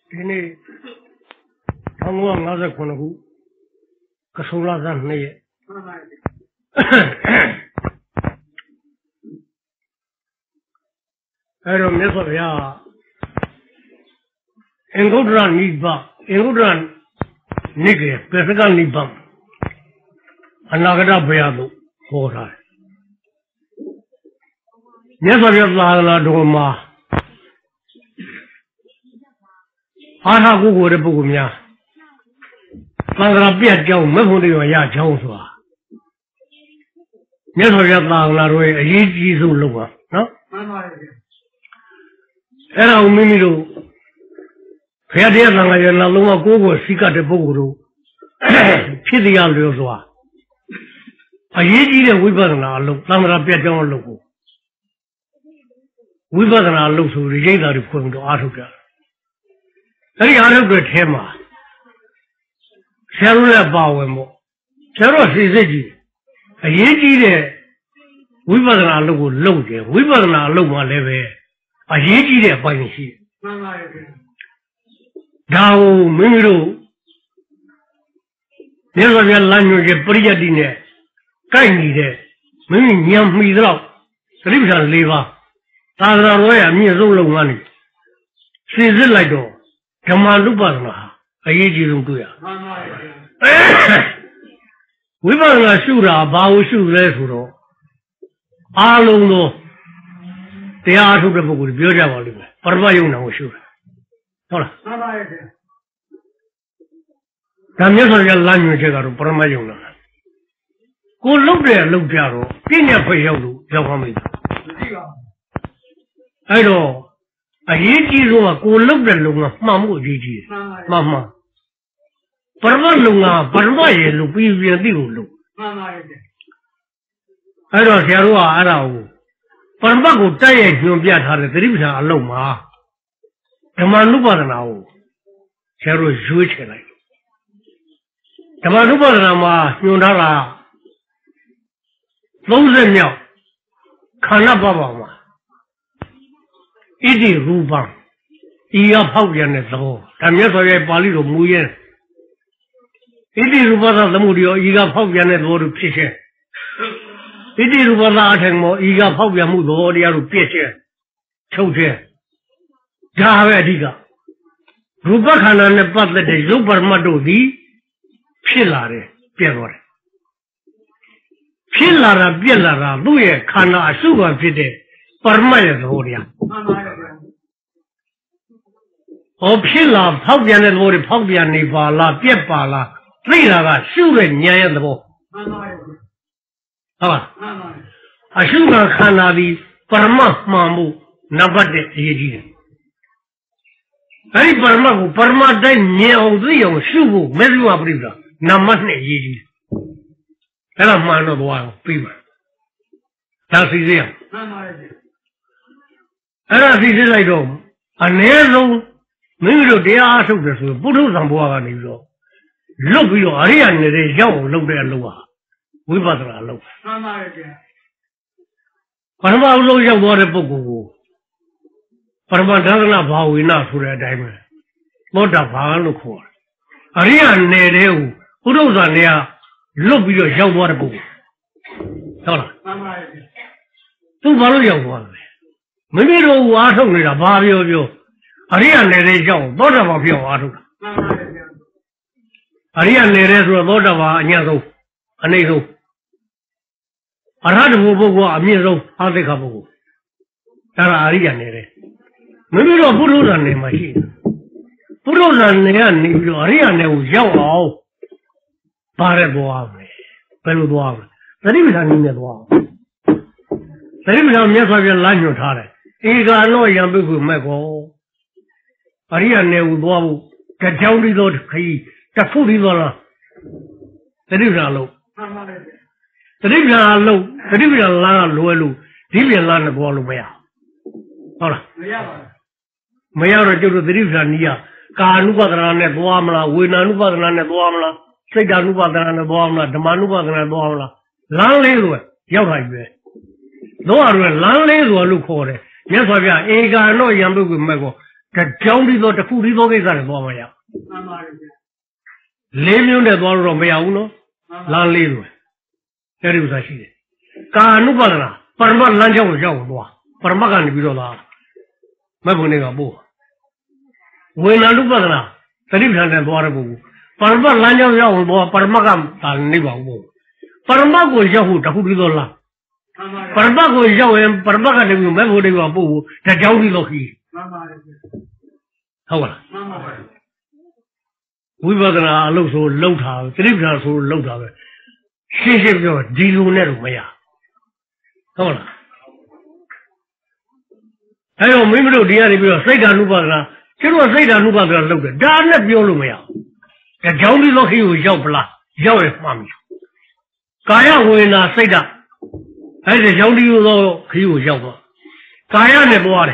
ဒီနေ့1959ခုကဆုံလဆန်း2ရက်အဲ့တော့မြတ်စွာဘုရားအင်္ဂုတ္တရနိဗ္ဗာန်အင်္ဂုတ္တရနိကေပေစကနိဗ္ဗာန်အနာဂတဘုရားတို့ဟောထားတယ်မြတ်စွာဘုရားသာသနာတော်မှာအားထားကိုယ်ကိုယ်တဲ့ပုဂ္ဂိုလ်များသံဃာပြတ်ကြောင်းမဖို့တရားရချောင်းဆိုတာမြတ်စွာဘုရားသာသနာတော်ရဲ့အရေးကြီးဆုံးလုပ်ပါနော်မှန်ပါရဲ့အဲ့ဒါကိုမိမိတို့ဘုရားတရားသံဃာရဲ့နောက်လုံးကကိုယ်ကိုယ်စိတ်ကတဲ့ပုဂ္ဂိုလ်တို့ဖြစ်တရားလျော်စွာအရေးကြီးတဲ့ဝိပဿနာအလုပ်သံဃာပြတ်ကြောင်းအလုပ်ကိုဝိပဿနာအလုပ်ဆိုရိတ်တာတွေဖွင့်တော့အားထုတ်ကြအဲ့ဒီအားထုတ်တဲ့ထဲမှာဆရာတို့လည်းပါဝင်မို့ဆရာတို့စီစစ်ကြည့်အရေးကြီးတဲ့ဝိပဿနာအလုပ်ကိုလုပ်တယ်ဝိပဿနာအလုပ်မှာလည်းပဲအရေးကြီးတဲ့အပိုင်းရှိတယ်မှန်ပါရဲ့ဒါကိုမိမိတို့မြတ်စွာဘုရားလမ်းညွှန်ချက်ပရိယတ်တိနဲ့ကိုက်နေတဲ့မိမိဉာဏ်မှီတော့သတိပဋ္ဌာန်၄ပါးသာသနာတော်ရဲ့အမြင့်ဆုံးလုပ်ငန်းတွေစီစစ်လိုက်တော့ဓမ္မနုပါဒနာအရေးကြီးဆုံးတွေ့ရမှန်ပါရဲ့ဝိပဿနာရှုတာဘာကိုရှုလဲဆိုတော့အားလုံးသောတရားအထုတ်တဲ့ပုဂ္ဂိုလ်ပြောကြပါလိမ့်မယ်ပရမယုံနာကိုရှုတာဟုတ်လားမှန်ပါရဲ့ဒါမြတ်စွာဘုရားလမ်းညွှန်ချက်ကတော့ပရမယုံနာကိုလုတ်တဲ့အလုပ်ကြတော့ပြည့်ညက်ဖွယ်ရောက်လို့ရောက်သွားမိတယ်မရှိပါဘူးအဲ့တော့အရေးကြီးဆုံးကကိုလုတ်တဲ့လုံကမှန်မှုအရေးကြီးတယ်မှန်မှန်ပရမလုံကပရမရဲ့လို့ပြီးပြန်သိကိုလို့မှန်ပါရဲ့အဲ့တော့ဆရာတို့ကအဲ့ဒါကိုပရမကိုတိုက်ရိုက်ညွှန်ပြထားတဲ့သတိပဋ္ဌာန်အလုံးမှာဓမ္မနုပါဒနာကိုဆရာတို့ရွေးချယ်လိုက်ဓမ္မနုပါဒနာမှာညွှန်ထားတာ30မြောက်ခန္ဓာပပမှာဣတိရူပံဤရဖောက်ပြန်တဲ့သဘောဒါမြတ်စွာဘုရားပါဠိတော်မူရဲ့ဣတိရူပသသမုဒယောဤကဖောက်ပြန်တဲ့သဘောတို့ဖြစ်ခြင်းဣတိရူပသအထင်မောဤကဖောက်ပြန်မှုသဘောတရားတို့ပြည့်ခြင်းချုပ်ခြင်းဒါပဲအဓိကရူပခန္ဓာနဲ့ပတ်သက်တဲ့ရုပ်ပရမတ်တို့သည်ဖြစ်လာတယ်ပြည့်သွားတယ်ဖြစ်လာတာပြည့်လာတာသူ့ရဲ့ခန္ဓာအစုခံဖြစ်တဲ့ပရမတ်ရဲ့သဘောတရားမှန်ပါရဲ့ဟောဖြစ်လာဖောက်ပြန်တဲ့သဘောတွေဖောက်ပြန်နေပါလားပြက်ပါလားသိတာကရှုတဲ့ဉာဏ်ရဲ့သဘောမှန်ပါရဲ့ဟုတ်လားမှန်ပါအရှုခံခန္ဓာသည်ပရမတ်မှန်မှုနံပါတ်1အရေးကြီးတယ်အဲဒီပရမတ်ကိုပရမတ်တိုင်းမြင်အောင်သိအောင်ရှုဖို့မေဇုဝပရိစ္ဆာနံပါတ်2အရေးကြီးတယ်အဲ့ဒါမှန်တော့သွားအောင်ပြီးပါဒါစီစေးအောင်မှန်ပါရဲ့အဲ့ဒါစီစစ်လိုက်တော့အနည်းဆုံးမိမိတို့တရားအားထုတ်တယ်ဆိုပုထုဇဉ်ဘဝကနေပြီးတော့လွတ်ပြီးတော့အရိယာနယ်ရောက်အောင်လုပ်တဲ့အလုပ်ဟာဝိပဿနာအလုပ်မှန်ပါရဲ့ပရမအလုပ်ရောက်သွားတဲ့ပုဂ္ဂိုလ်ကိုပရမဒသနာဘာဝေနဆိုတဲ့အတိုင်းပဲသောတာပန်လို့ခေါ်တယ်အရိယာနယ်တဲ့ကိုပုထုဇဉ်တွေကလွတ်ပြီးတော့ရောက်သွားတဲ့ပုဂ္ဂိုလ်ဟုတ်လားမှန်ပါရဲ့သူဘာလို့ရောက်သွားလဲမိမိတို့ဝါထုတ်နေတာဘာပြောပြောအရိယာနယ်တဲ့ကြောင့်သောတာပန်ပြောင်းဝါထုတ်တာမှန်ပါရဲ့အရိယာနယ်တဲ့ဆိုတော့သောတာပန်အညံ့ဆုံးအနိမ့်ဆုံးအရဟတဘုပုဂ္ဂိုလ်အမြင့်ဆုံးအာသိက္ခပုဂ္ဂိုလ်ဒါကအရိယာနယ်တဲ့မိမိတို့ပုထုဇဉ်နယ်မှာရှိတယ်ပုထုဇဉ်နယ်ကနေပြီးတော့အရိယာနယ်ကိုရောက်အောင်ဘာလဲသွားမယ်ဘယ်လိုသွားမလဲသတိပဋ္ဌာန်နည်းနဲ့သွားအောင်သတိပဋ္ဌာန်မြတ်စွာဘုရားလမ်းညွှန်ထားတယ်ဧကနောယံဘိက္ခုမဲ့ကောအရိယာနယ်ကိုသွားဖို့တကြောင်ပြီးတော့ခရီးတခုပြီးတော့လားသတိပဋ္ဌာန်လို့မှန်ပါလေသတိပဋ္ဌာန်လို့သတိပဋ္ဌာန်လမ်းကလွယ်လို့ဒီပြန်လမ်းနဲ့သွားလို့မရဟုတ်လားမရပါဘူးမရတော့ကျုပ်တို့သတိပဋ္ဌာန်နည်းကကာနုပဒနာနဲ့သွားမလားဝေနာနုပဒနာနဲ့သွားမလားစိတ်ဓာနုပဒနာနဲ့သွားမလားဓမ္မနုပဒနာနဲ့သွားမလားလမ်းလေးဆိုရောက်တာကြီးပဲတော့အဲ့လမ်းလေးဆိုလို့ခေါ်တယ်မြတ်စွာဘုရားဧကနောယံဘုက္ခုမဲ့ကော这讲的多，这苦的多给咱多么样？雷鸣的多少没有呢？蓝雷多，这里有啥事的？干努巴的啦，把嘛蓝桥我叫我多，把嘛干的比较大，没碰那个不。为难努巴的啦，这里边的多的不，把嘛蓝桥叫我多，把嘛干干那个不，把嘛过叫我这苦的多啦。把嘛过叫我，把嘛干那个没碰那个不，这叫的多可以。好了。为啥子呢？老说老他，这里边说老他的，谢谢叫地路那种没呀？好了。还有没有底下的比如谁家路巴的，这种谁家路巴的老的，这那标路没呀？这讲的都可以叫不啦，叫也方便。干样会呢？谁家？还是讲的有都可以叫不？干样的多的，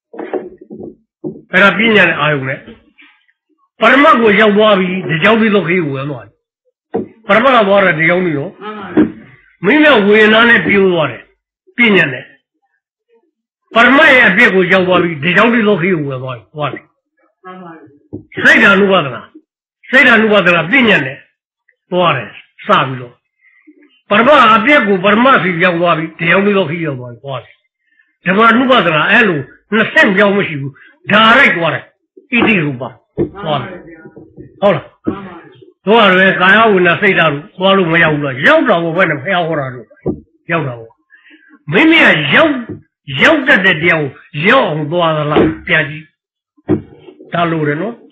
那别人的阿用的。把嘛过叫多比，这叫的都可以问嘛。把嘛个多的这叫的哟，没有为难的比多的，别人的。把嘛也别过叫多比，这叫的都可以问嘛，多的。谁家路过的啦？谁家路过的啦？别人的多的，啥比多？把嘛别过，把嘛是叫多比，这叫的都可以叫多的。这嘛路过的啦，哎路那三叫没修，哪来多的？一定路吧。好了，多少人干要问那谁家路，多路没有了，要着我问那不要我那路，要着我，没面要着这条要多少了，别急，大路人喏，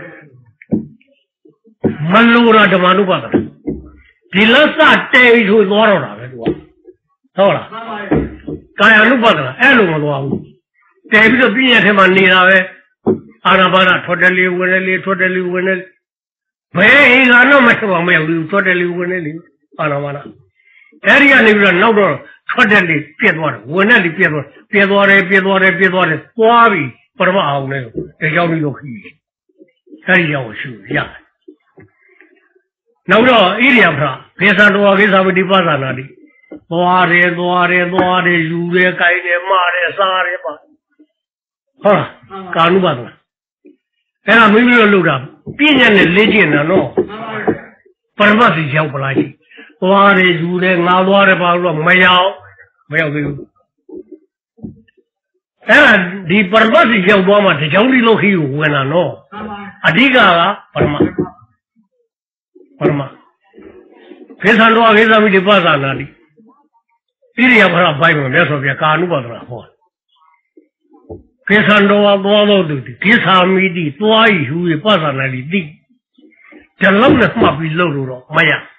门路那怎么路过的？第二啥带出多少了？这多，好了，干要路过的，哎路么多少？带不着毕业他妈你那呗。阿那巴那拖着溜问那里，拖着溜问那里，没一个那么什么没有溜，拖着溜问那里，阿那巴那，这里那边闹着拖着里别多的，问那里别多的，瓜比不怎么好那个，这小米都可以，这里叫我修一下。那着一点不上，给啥多给啥么的把啥那里，多的，有的该的马的啥的吧，好了，干路吧都。哎呀，没有路上，别人的理解呢喏，把嘛是叫不来的，多的有的俺多的吧说没有这个。哎呀，你把嘛是叫多嘛，这叫你都可以问了喏，啊这个啊，把嘛，非常多为什么的把啥那里，一定要把它摆明，别说别干路吧都好。给山多啊，多到的，给山没的，多一些把山那里的，这老的嘛比老多了，没呀。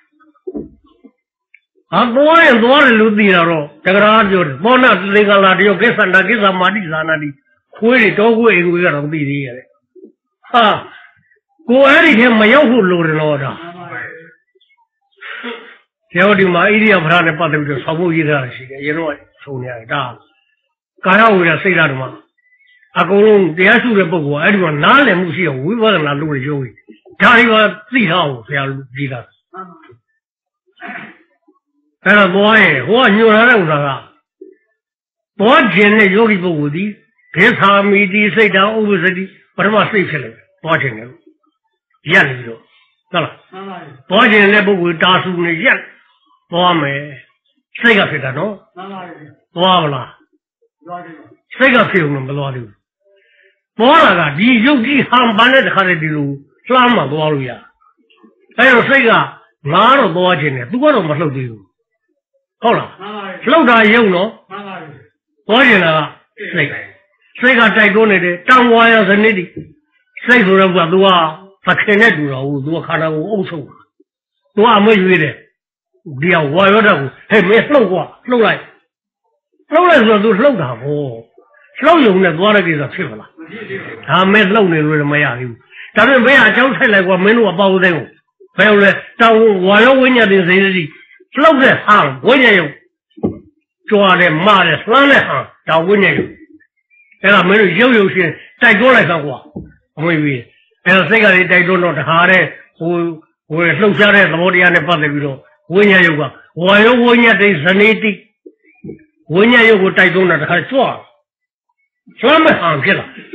啊，多的路的了，这个哪就是，多那这个哪就给山那给山马的山那里，回来都会有一个老地的，啊，过来的天没有路的了的。这的嘛，一定要把它那把这个草木一点时间，因为抽年的，刚要为了谁家的嘛。阿公龙这样说的不过，哎，这个哪来木些？为啥那路的就会？家里个最好这样地的。但是多哎，我牛那有啥个？多钱的有的不够的，给他没的谁家欧是的，把他妈谁起来？多钱的，烟里头，对了，多钱的不够大树的烟，多没，谁个谁的喏？多不啦？谁个谁用不多的？多那个，你有几航班的还是的路，那么多路呀？还有谁个拿了多少钱呢？多少么收的？好了，收啥用呢？多少钱那个？谁个在做那的？张我要是你的，谁说的我多啊？他看得多少？我多看到我欧洲，多还没有的，你要我有这个，还没收过，收来说都收他不？收用的多了给他去不了。他没漏的路没呀的，咱们没呀交差来过，没那包的，还有呢，当我要问人家的谁的，漏的行，我也有，抓的骂的三的行，找我也有，哎呀，没有些带过来上过，我以为，哎呀，这个人带过那他的，我楼下的怎么的样的把这个说，我也有个，我有我也得是你的，我也有个带过那还抓。专门行去了，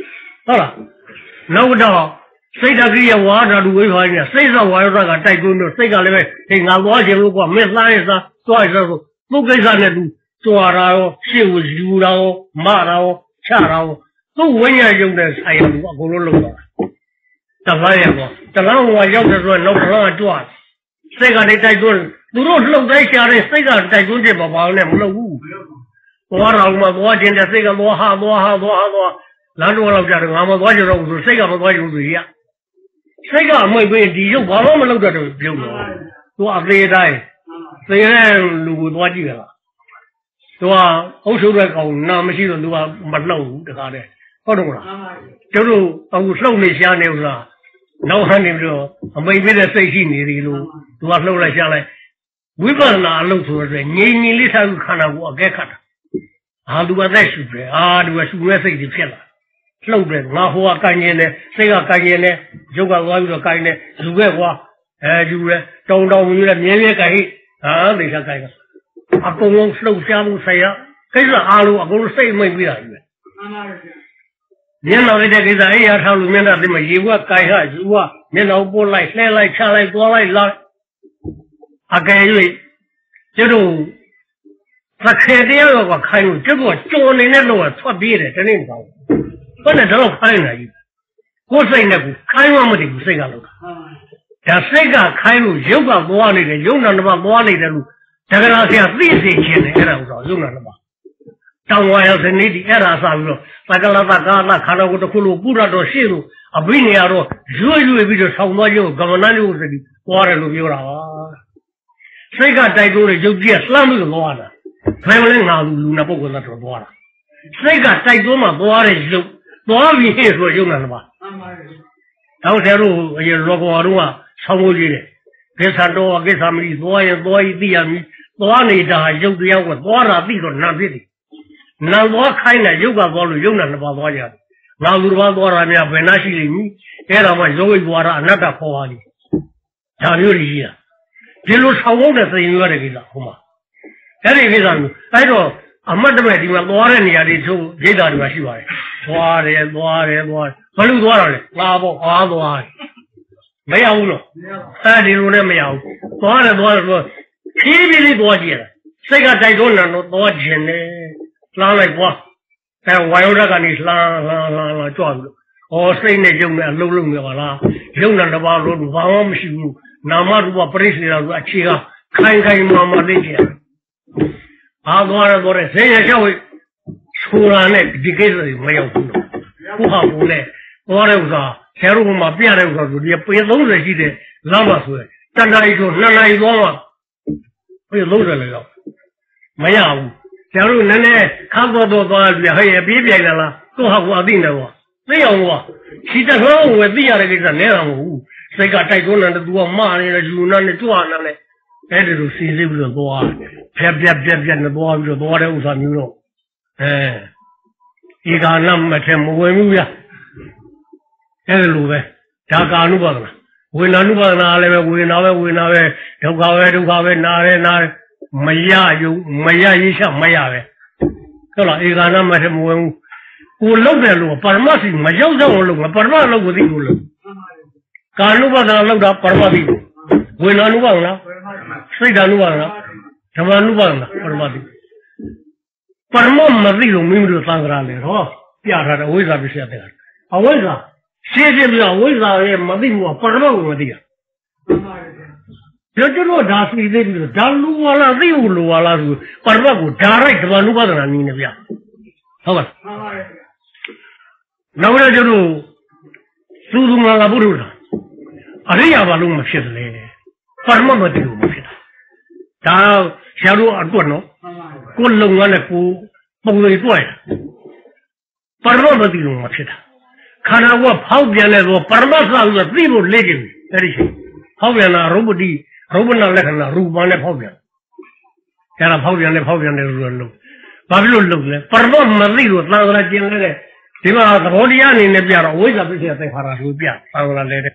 好了，那我道谁家给也挖着路为啥呢？谁说我要这个带工的？谁家里面给俺挖起路过，没啥意思，做一下子，不给啥的路，做啥哦，修修了哦，骂了哦，掐了哦，都我也用的菜路，我都弄了。这玩意儿，这让我要是说，老让做，谁家的带工，如果是老在下来，谁家带工这不帮呢？没有。多少嘛？多今天谁个多哈，那我老家的，俺们多就是我说谁个不多就是呀？谁个没被地就我们老家都有了，多谁在？谁人路多几个了？是吧？我手在搞，那么些人都话没路这个的，搞懂了？就是我手没下来是吧？老汉的说没别的谁去你的路，都话路了下来，为啥那路出来？你里头看到我该看到。啊，都在树边啊，都在树边谁就骗了，路边俺和干净的，谁个干净的，就个我有干净的，树边我，就是找你的面面干啊，那啥干个，啊，公公楼下都谁呀？可是阿路啊，公谁没为了？年老的这个在呀，他路面的怎么一个干下去我，年老不来，谁来吃来多来来，啊，干脆这种。他开店了，我看有这个叫人那路错别的，真的不好。本来这路看了一个，我说那个看我们的谁个路？但谁个看路有个多那个，有那么多那个路，这个老乡最谁钱的，也不知道有那么。当我要是你的，也那啥子，那个老大哥那看到我的葫芦不知道多些路，啊，不那样说，越比这差不多就，根本那就是的，我这路有了啊。谁个带走的就别3个多的。还有人拿路那不过那就多了，谁个再多嘛多的就多危险说就那了吧。然后这路也如果中啊，超过去的，给山多给他们多一点米，多那家有这样我多了地方那地的，那多看呢有个多路有那把多家，那路把多了呢，本来是你，给他们有一多了那个好啊的，他有理啊，这路超过的是因为这个好吗？这里为啥呢？哎说，俺们这边地方多人家的就这点地方是吧？多的，不溜多少的，拉不花多少的，没有了。这路呢没有，多的说，特别的多些了。这个在中那多钱呢？拉来过，但我有这个你拉抓住。哦，谁呢就那路的话啦，有那把路往我们西路，那么如果不认识了，说去个看妈妈这些。啊，多的，谁也社会出来呢，这个是没有工作，不好工呢。多的说，前路嘛变的说，也不弄这些的，那么说，但那一说，那一说嘛，不就弄这来了？没有，前路那看多还也别的了，多好我定的我，没有我，其实说我这样的个人那样我，谁个在中那的多骂那个就那的做那的。哎，这种谁不是多啊？别的多就多的，我说你说，哎，一个那么天没文明呀，这个路呗，这干路不的了，为那路不拿来呗，为那呗，都搞呗，拿来，没呀一下没呀呗，对了，一个那么天没文明，我路的路，不是嘛是没有这种路，不是嘛路的路，干路不拿路的，不是嘛的，为那路不拿。谁家路上了？什么路上了？不是嘛的，不是嘛没这种没有3个人的是吧？第二个为啥不写这个？啊，为啥？写不了？为啥也没这个？不是嘛我的呀？这路啥是这个？这路啊啦，这路啊啦是，不是嘛我这来什么路上了？你那边，好吧？那我这就是速度嘛，不路上，啊，这样把路嘛写出来，不是嘛没这个没写的。他下路啊多呢，过龙啊那不会多呀，不是嘛这种嘛吃的，看到我跑遍来说，不是嘛啥子最多来的，这里去跑遍了，肉不那来看了，肉帮来跑遍，在那跑遍来路，把这路呢，不是嘛没这种啥子来进来的，对吧？我的眼里那边了，为啥不写在花上手边，啥子来的？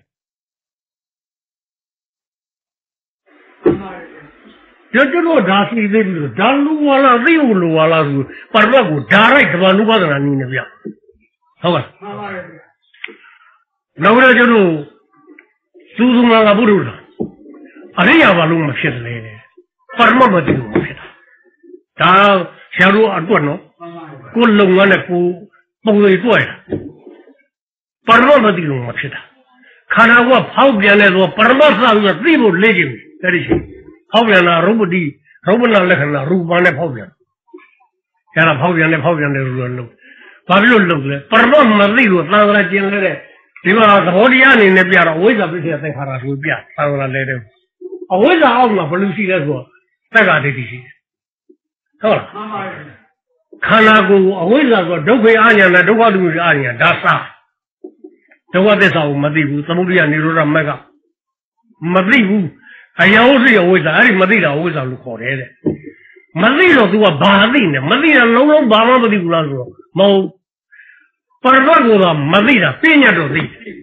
这路啥是这路，这路啊啦，这路啊啦是，把那个这来什么路啊的你那边， ဟုတ်ပါနောက်တော့ကျွန်တော်သူသူငါကဘုရားအရိယာဘာလို့မဖြစ်လဲပရမတ်မတိလို့မဖြစ်တာဒါဆရာတို့အတွက်နော်ကိုလုံငန်းနဲ့ကိုပုံစံတွေ့တာပရမတ်မတိလို့မဖြစ်တာခန္ဓာကဖောက်ပြန်လဲဆိုပရမတ်စာပြီးသိဖို့လေ့ကျင့်တယ်ဒီချိန်ဖောက်ပြန်တာရုပ်ပတိရုပ်ပနာလက္ခဏာရူပနဲ့ဖောက်ပြန်အဲ့ဒါဖောက်ပြန်တယ်လို့လို့ဘာဖြစ်လို့လုပ်လဲပရမတ်မသိလို့သာသနာကျင်လဲတဲ့ဒီမှာသဘောတရားအနေနဲ့ပြတော့ဝိဇ္ဇာပစ္စယသင်္ခါရဆိုပြသာသနာလဲတဲ့အဝိဇ္ဇာအောက်မှာဘယ်လိုရှိလဲဆိုတော့သက္ကာဒိဋ္ဌိရှိတယ်ဟုတ်လားမှန်ပါဗျာခန္ဓာကိုယ်အဝိဇ္ဇာဆိုဒုက္ခအာညာနဲ့ဒုက္ခတုအာညာဒါစဒုက္ခသစ္စာကိုမသိဘူးသမုဒိယနိရောဓမဂ္ဂမသိဘူးအယောစိအဝိဇ္ဇာအဲ့ဒီမသိတာအဝိဇ္ဇာလို့ခေါ်တယ်တဲ့မသိတော့ तू ကဘာသိနေမသိတာလုံးလုံးဘာမှမသိဘူးလားဆိုတော့မဟုတ်ပရမတ်ကိုတော့မသိတာပြညာတော့သိ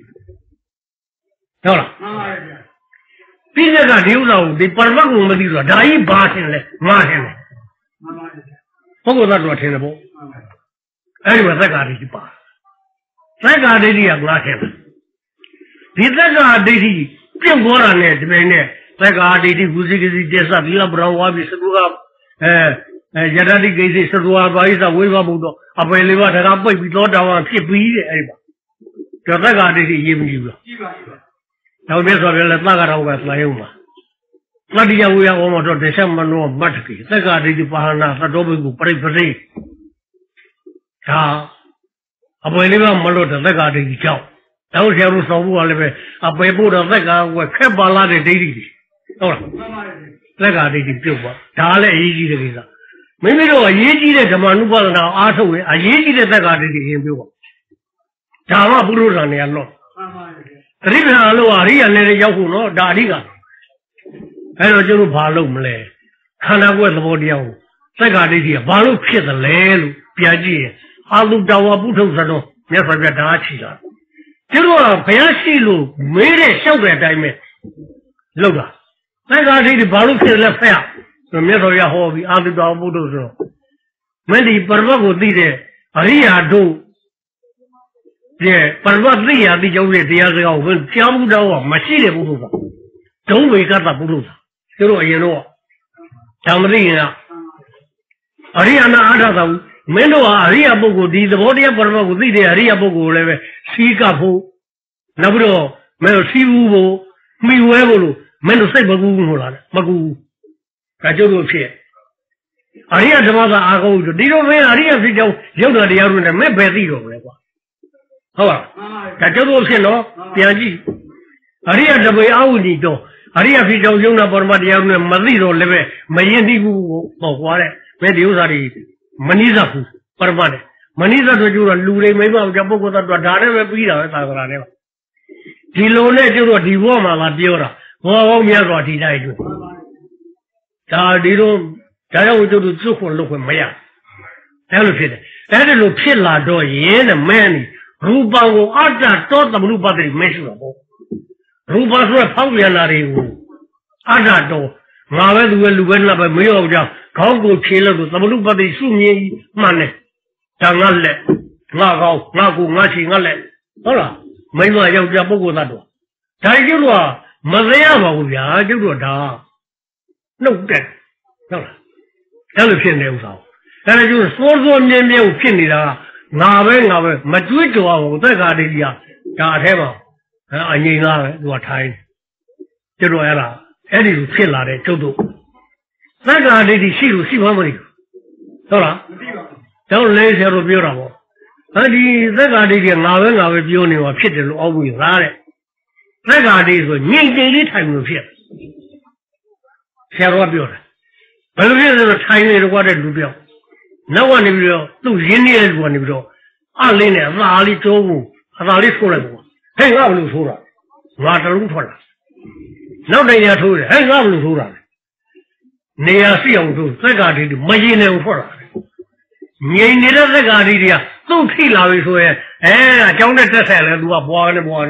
ဟုတ်လားမှန်ပါဗျာပြညာကဒီဥစ္စာကိုဒီပရမတ်ကိုမသိတော့ဒါကြီးဘာထင်လဲငါထင်တယ်မှန်ပါဗျာပုဂ္ဂိုလ်သတ္တဝါထင်တယ်ပေါ့အဲ့ဒီမှာသက္ကာဒိဋ္ဌိပါသက္ကာဒိဋ္ဌိကငါထင်တယ်ဒီသက္ကာဒိဋ္ဌိပြုတ်သွားတာနဲ့ဒီပိုင်းနဲ့သက္ကာဒိဋ္ဌိဝုဇိကစီတေသသီလပရဝါပိသတုကယတတိကိစ္စသတ္တဝါဘာဟိသဝိဘဘုဒ္ဓအပေလေးပါးဒါကပိတ်ပြီးသောတာပန်ဖြစ်ပြီးတဲ့အဲ့ဒီပါဒါသက္ကာဒိဋ္ဌိရေးမကြည့်ဘူးလားကြည့်ပါတော့မြတ်စွာဘုရားလည်းသက္ကာတော်ပဲလာရုံပါသတ္တိယဝိယဝမတော်ဒေသမနောမတ္တကိသက္ကာဒိဋ္ဌိပါဟနာသတ္တောဘိကုပရိပတိဒါအပေလေးပါးမလို့တဲ့သက္ကာဒိဋ္ဌိကြောင့်တော့ဆရာတို့ဆောင်ဖို့ကလည်းပဲအပေဖို့တော့သက္ကာဝက်ခက်ပါလာတဲ့ဒိဋ္ဌိတွေဟုတ်လားမှန်ပါဗျာသက္ကာဒိဋ္ဌိပြုတ်ပါဒါလည်းအရေးကြီးတဲ့ကိစ္စမိမိတို့အရေးကြီးတဲ့ဓမ္မနုပါဒနာအားထုတ်ရင်အရေးကြီးတဲ့သက္ကာဒိဋ္ဌိရင်ပြုတ်ပါဒါမှပုရုဇာနေရလို့မှန်ပါဗျာတတိပ္ပံအလို့အရိယာလည်းရောက်ဖို့နော်ဒါအဓိကအဲ့တော့ကျတို့ဘာလုပ်မလဲခန္ဓာကိုယ်သဘောတရားကိုသက္ကာဒိဋ္ဌိကဘာလို့ဖြစ်သလဲလို့ပြန်ကြည့်ရင်အာလုတဝပုထုဇဏောမြတ်စွာဘုရားဒါချီတာကျတို့ကဘုရားရှိလို့မေးတဲ့လျှောက်တဲ့အတိုင်းပဲလုပ်တာသက္ကာဒိဋ္ဌိဘာလို့ဖြစ်လဲဖက်ရမြတ်စွာဘုရားဟောပြီးအာလုတဝပုထုဇဏောမင်းဒီပရမတ်ကိုသိတဲ့အရိယာတို့ဒီပရမတ်သိရသိကြောင်းတဲ့တရားစကားကိုကြားမှုတော့မရှိတဲ့ပုထုဇဏ်ဒုံဝေကတပုထုဇဏ်ကျတို့အရင်တော့ဓမ္မသိရင်အရိယာနာအားထားတာမင်းတို့ဟာအရိယာပုဂ္ဂိုလ်ဒီသဘောတရားပရမတ်ကိုသိတဲ့အရိယာပုဂ္ဂိုလ်လည်းပဲစီးကပ်ဖို့နောက်ပြီးတော့မင်းတို့စီးဘူးဖို့မှီဝဲဖို့လို့မင်းတို့စိတ်မကူဘူးဟုတ်လားမကူဘူးဒါကျတို့ဖြစ်အရိယာဓမ္မသာအာကောဒီလိုမင်းအရိယာဖြစ်ကြောင်းရုပ်တော်တရားတွေနဲ့မင်းပဲသိတော့လဲကွာဟုတ်ပါဒါကျတို့ဖြစ်တော့ပြန်ကြည့်အရိယာတပေအာဟုညီတော့အရိယာဖြစ်ကြောင်းရုပ်နာပရမတ်တရားတွေနဲ့မသိတော့လည်းပဲမရင်သိဘူးပေါ့ကွာတဲ့မင်းဒီဥစ္စာတွေမနိစ္စဘူးပရမတ်နဲ့မနိစ္စဆိုကျတော့လူတွေမိမကြောင့်ပုဂ္ဂိုလ်သတ္တဝါဒါနဲ့ပဲပြီးတာပဲသာသနာနဲ့ဒီလိုနဲ့ကျတော့ဒီဘောမှာလာပြောတာဘောကောင်းများစွာဒီတိုင်းတွေ့ဒါဒီလိုဒါကြောင့်ကျတို့စွတ်ခွန်လုပ်ခွင့်မရအဲ့လိုဖြစ်တယ်အဲ့ဒီလိုဖြစ်လာတော့ရင်တဲ့မင်းရူပံကိုအတ္တတောသမနုပတ္တိမရှိတော့ဘူးရူပံဆိုဖောက်ပြန်လာတွေကိုအတ္တတောငါပဲသူပဲလူပဲနတ်ပဲမရောကြောင်းခေါင်းကိုဖြေလို့သမနုပတ္တိစုမြင်မှန်တယ်ဒါငါလက်ငါကောင်းငါကိုငါချီငါလက်ဟုတ်လားမိမယောက်ျားပုဂ္ဂိုလ်သတ္တဝါဒါကျုပ်ကမသိရပါဘူးဗျာကျုပ်တို့ဒါနှုတ်တက်ဟုတ်လားအဲ့လိုဖြစ်နေဥစ္စာအဲ့ဒါကျုပ်စိုးစိုးမြဲမြဲကိုဖြစ်နေတာငါပဲမကြွေးကြော်အောင်သက်္ကာဒိဋ္ဌိကဒါအထဲမှာအငြိမ်သားပဲသူကထိုင်းကျုပ်တို့အဲ့ဒါအဲ့ဒီလိုဖြစ်လာတဲ့ကျုပ်တို့သက်္ကာဒိဋ္ဌိရှိလို့ရှိမှမသိဘူးဟုတ်လားမသိပါဘူးကျောင်းလဲဆရာတို့ပြောတာပေါ့ဒီသက်္ကာဒိဋ္ဌိငါပဲပြောနေမှာဖြစ်တယ်လို့အောက်ပြီးသားတဲ့သက်္ကာဒိဋ္ဌိဆိုငြိမ်ငြိမ်လေးထိုင်လို့ဖြစ်ဆရာတော်ကပြောတယ်ဘယ်လိုဖြစ်လဲဆိုထိုင်နေတော့တဲ့လူပြောနောက်ကနေပြီးတော့သူ့ရင်းနေတဲ့လူကနေပြီးတော့အလင်းနဲ့အသာလေးတိုးဖို့အသာလေးထိုးလိုက်ပေါ့ဟဲ့ငါဘယ်လိုထိုးတာငါတလုံးထွက်လာနောက်နေရာထိုးတယ်ဟဲ့ငါဘယ်လိုထိုးတာလဲနေရာရှိအောင်ထိုးသက်္ကာဒိဋ္ဌိမရင်နေဘူးထွက်လာငြိမ်နေတဲ့သက်္ကာဒိဋ္ဌိကသူ့ထိလာပြီဆိုရင်အကြောင်းနဲ့တက်ဆက်လဲသူကဘွားနဲ့အဲ့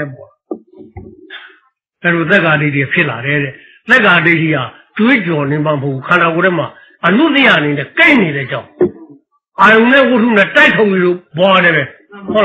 လိုသက်္ကာဒိဋ္ဌိဖြစ်လာတယ်တဲ့သက်္ကာဒိဋ္ဌိကတွေးကြော်နေမှမဟုတ်ဘူးခန္ဓာကိုယ်ထဲမှာအနုတ္တရအနေနဲ့ကိတ်နေတဲ့ကြောင့်အာယုန်နဲ့ဝတ္ထုနဲ့တိုက်ထုတ်ပြီးလို့ဘွားတယ်ပဲဟုတ်လား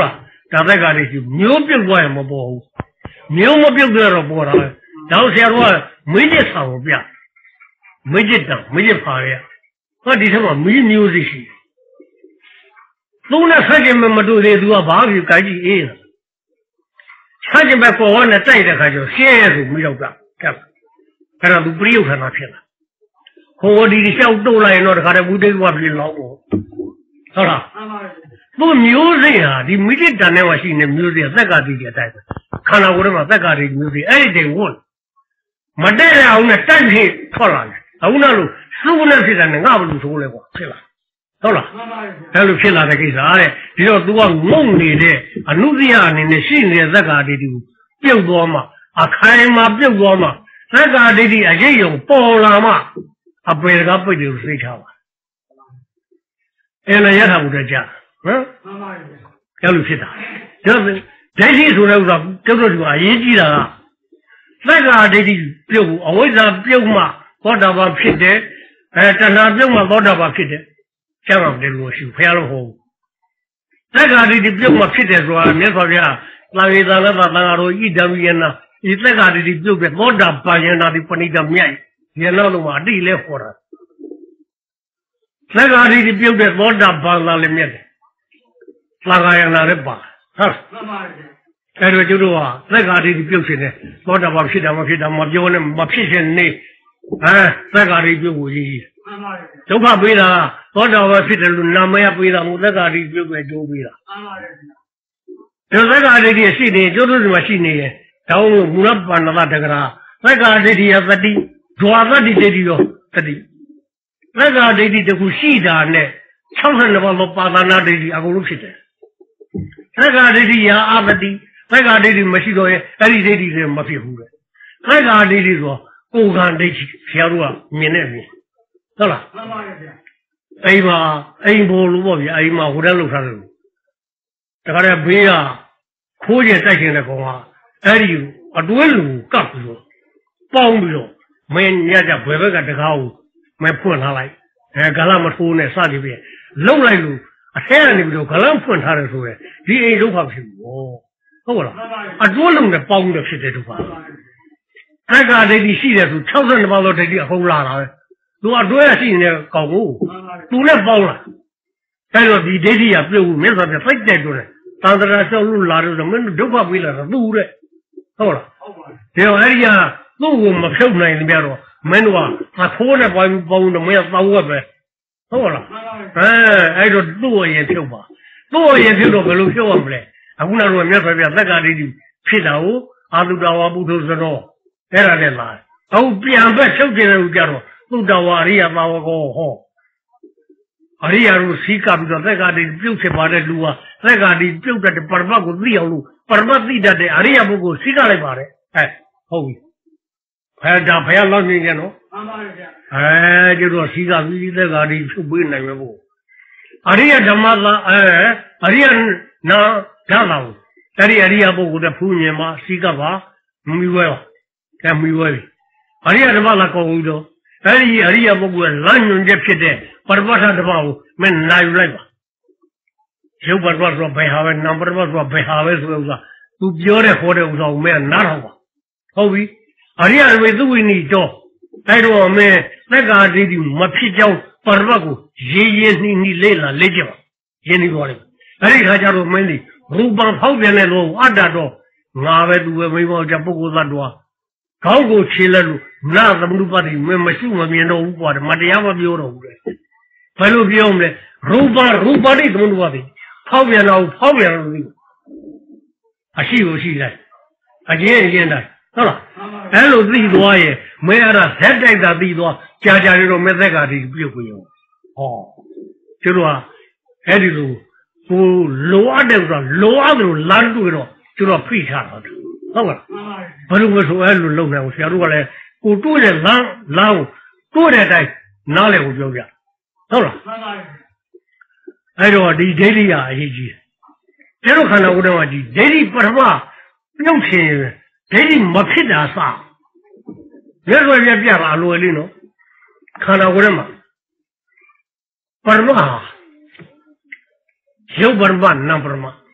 ဒါသက်ကလေးရှိမျိုးပြုတ်သွားရင်မပေါ်ဘူးမျိုးမပြုတ်တော့ပေါ်တာတောင်ဆရာတော်ကမင်းကျဆောင်ပြမင်းကျတောင်မင်းကျဖာရဟောဒီထက်မှမင်းမျိုးစိရှိသုံးနဲ့ဆက်ကျင်မတူသေးသူကဘာဖြစ်ကြကြီးအေးလားဆက်ကျင်ပဲပေါ်ဝနဲ့တိုက်တဲ့ခါကျရှင်းရဆိုမရောက်တာကဲအဲ့ဒါသူပြိယုခဏဖြစ်လာဟိုဒီလျှောက်တိုးလိုက်ရင်တော့တခါတည်းဘူးတိတ်ကပြေလောက်ပေါ့ဟုတ်လားသူမျိုးစိဟာဒီမိတိတန်ထဲမှာရှိနေမျိုးစိသက်ကတိတဲ့အတိုင်းခန္ဓာကိုယ်ထဲမှာသက်ကတိမျိုးစိအဲ့ဒီဝတ်မတည့်ရအောင်နဲ့တိုက်ဖြစ်ထွက်လာတယ်အခုနောက်လို့စုနဲ့ဖြစ်တယ်ငါဘယ်လိုဆိုလဲကွာဖြစ်လာဟုတ်လားအဲ့လိုဖြစ်လာတဲ့ကိစ္စတဲ့ဒီတော့ तू ကငုံနေတဲ့အနုဇယအနေနဲ့ရှိနေတဲ့သက္ကာဒိဋ္ဌိကိုပြုတ်သွားမှအခိုင်မှာပြုတ်သွားမှသက္ကာဒိဋ္ဌိအရေးယုံပေါ်လာမှအပေကပိတ်တယ်စိတ်ထားပါအဲ့လည်းရထားဘူးတဲ့ကြာဟမ်အဲ့လိုဖြစ်တာဒါဆိုဒိဋ္ဌိဆိုတဲ့ဥစ္စာတုတ်တုတ်ကအရေးကြီးတာကသက္ကာဒိဋ္ဌိပြုတ်အဝိဇ္ဇာပြုတ်မှသောတာပန်ဖြစ်တယ်တဏှာပြုတ်မှသောတာပန်ဖြစ်တယ်ကျောင်းတော်တယ်လို့ရှိဘုရားလို့ဟောသက္ကာဒိဋ္ဌိပြုတ်မှဖြစ်တယ်ဆိုတာမြတ်စွာဘုရားသာဝေသာလသံဃာတော်ဤဓမ္မယနာဒီသက္ကာဒိဋ္ဌိပြုတ်တဲ့သောတာပန်ယနာဒီပဏိတမြိုက်ဒီနောက်လုံးမှာအတိလဲခေါ်တာသက္ကာဒိဋ္ဌိပြုတ်တဲ့သောတာပန်လာလည်းမြတ်တယ်သံဃာယနာလည်းပါဟုတ်မှန်ပါတယ်အဲ့တော့ကျတို့ကသက္ကာဒိဋ္ဌိပြုတ်ခြင်းနဲ့သောတာပန်ဖြစ်တာမဖြစ်တာမပြောနဲ့မဖြစ်ခြင်းနေသက္ကာဒိဋ္ဌိပြုတ်ကိုကြီးမှန်ပါတယ်ဒုက္ခပေးတာသောတာပန်ဖြစ်တယ်လို့နာမယပေးတာမဟုတ်သက္ကာဒိဋ္ဌိပြုတ်ပဲကျိုးပေးတာမှန်ပါတယ်ဒီသက္ကာဒိဋ္ဌိရှိနေကျိုးတို့ဒီမှာရှိနေရင်တောင်းမူလပန္နတတကရာသက္ကာဒိဋ္ဌိယသတိဒွါသတိဒိဋ္ဌိရောသတိသက္ကာဒိဋ္ဌိတခုရှိတာနဲ့62ပါးသောပါဒနာဒိဋ္ဌိအကုန်လုံးဖြစ်တယ်သက္ကာဒိဋ္ဌိယာအပတိသက္ကာဒိဋ္ဌိမရှိတော့ရင်အဲ့ဒီဒိဋ္ဌိတွေမဖြစ်ဘူးလေသက္ကာဒိဋ္ဌိဆိုကိုယ်ကံဒိဋ္ဌိဆရာတို့ကမြင်နေပြီဟုတ်လားမှန်ပါရဲ့ဗျာအိမ်မှာအိမ်ပေါ်လို့ပေါ့ဗျာအိမ်မှာဟိုတန်းလောက်ထားတယ်တခါတည်းဘေးကခိုးကျတိုက်ခြင်းတဲ့ကောင်ကအဲ့ဒီအတွဲလူကပ်ပြီးတော့ပေါင်းပြီးတော့မင်းညကြဘယ်ဘက်ကတကားကိုမဖွင့်ထားလိုက်ဂလမထိုးနဲ့စသည်ဖြင့်လုံလိုက်လို့အထက်ကနေပြီးတော့ဂလဖွင့်ထားတယ်ဆိုရင်ဒီအိမ်ဒုက္ခဖြစ်ဘူးဟုတ်လားအတွဲလုံးနဲ့ပေါင်းပြီးတော့ဖြစ်တဲ့ဒုက္ခသက္ကာဒိဋ္ဌိရှိတယ်ဆို62ပါးသောဒိဋ္ဌိအကုန်လာတာပဲသူအတွဲရှိနေတဲ့ကောင်ကိုသူနဲ့ပေါင်းလာအဲ့တော့ဒီဒိဋ္ဌိကပြုတ်ဘူးမြတ်စွာဘုရားဖိုက်တဲ့တွန်းတယ်သံဃာဆောက်လို့လာတော့မင်းဒုက္ခပေးလာတာသူတဲ့ဟုတ်လားဟုတ်ပါဘူးဒါအဲ့ဒီကသူ့ကိုမဖြုတ်နိုင်ကြတော့မင်းတို့ကအခိုးနဲ့ပေါင်းတော့မင်းကသောက်ဝက်ပဲဟုတ်လားအဲ့တော့သူ့ကိုရင်ဖြုတ်ပါသူ့ကိုရင်ဖြုတ်တော့ဘယ်လိုဖြုတ်ရမလဲအခုနောက်တော့မြတ်စွာဘုရားသက္ကာဒိဋ္ဌိဖြစ်တာကိုအာသုတဝါပုထုဇနောအဲ့ဒါနဲ့လာအခုပြန်ဘက်ဖြုတ်ကျင်တယ်လို့ကြတော့သုတဝါအရိယသာဝကောဟောအရိယာတို့စီးကပ်ပြီးတော့သက္ကာဒိဋ္ဌိပြုတ်ဖြစ်ပါတဲ့လူဟာသက္ကာဒိဋ္ဌိပြုတ်တဲ့ပရမတ်ကိုသိအောင်လို့ပရမတ်သိတတ်တဲ့အရိယပုဂ္ဂိုလ်စီးကပ်လိုက်ပါတယ်ဟုတ်ပြီဘယ်လောက်နေကြနော်မှန်ပါဗျာကျတော့စီးကပ်ပြီးသက္ကာဒိဋ္ဌိဖြုတ်ပေးနိုင်မယ်ဘုအရိယဓမ္မသာအရိယနာဓမ္မကိုအဲ့ဒီအရိယပုဂ္ဂိုလ်တဲ့ဖူးမြင်မှာစီးကပ်ပါမိဝဲပါမီဝဲပြီအရိယဓမ္မလာကောင်းပြီးတော့အဲ့ဒီအရိယပုဂ္ဂိုလ်ကလမ်းညွန်ချက်ဖြစ်တဲ့ပရမတ္ထဓမ္မကိုမင်းနိုင်ယူလိုက်ပါရုပ်ပရမတ္ထဆိုဘယ်ဟာပဲနာမ်ပရမတ္ထဆိုဘယ်ဟာပဲဆိုတဲ့ဥစ္စာသူပြောတဲ့ဟောတဲ့ဥစ္စာကိုမင်းနားထောင်ပါဟုတ်ပြီအရိယဝေသူဝိနိတော့အဲ့တော့မင်းသက္ကာဒိဋ္ဌိမဖြစ်ကြောင်းပရမတ်ကိုရေးနှီးလေးလာလေ့ကျက်ပါရင်းနှီးသွားတယ်အဲ့ဒီခါကျတော့မင်းဒီရူပံဖောက်ပြန်တဲ့လို့အတ္တတော့ငါပဲသူပဲမိမောကြပုဂ္ဂိုလ်သတ္တဝါခေါင်းကိုခြေလက်လို့နာသမနုပတိမမရှိမမြင်တော့ဘူးကွာမတရားမပြောတော့ဘူးလေဘယ်လိုပြောမလဲရူပတိသမနုပတိဖောက်ပြန်တော့ဖောက်ပြန်လို့ဒီအရှိကိုရှိလိုက်အကျဉ်းတိုင်းဟုတ်လားအဲ့လိုသိသွားရင်မဲအဲ့ဒါဇက်တိုက်တာသိသွားကြာရတော့မဲသက်ကဒီပြုတ်ကိုရောဟောကျတို့ကအဲ့ဒီလိုကိုလိုအပ်တယ်ဆိုတော့လိုအပ်တယ်လို့လမ်းတွေ့တော့ကျတို့ဖိထားတာဟုတ်ကဲ့ဘယ်လိုဆိုအဲ့လိုလုပ်နိုင်အောင်ဆရာတို့ကလည်းကိုတွေ့တဲ့လမ်းတွေ့တဲ့အတိုင်းနားလည်ကိုပြောပြဟုတ်လားမှန်ပါပြီအဲ့တော့ဒီဒိဋ္ဌိကအရေးကြီးတယ်ကျတို့ခန္ဓာကိုယ်တော်ကဒီဒိဋ္ဌိပထမပြုတ်ခြင်းဒိဋ္ဌိမဖြစ်တာစရွယ်ပြတာအလိုလေးနော်ခန္ဓာကိုယ်ထဲမှာပရမရုပ်ပရမနာမ်ပရမ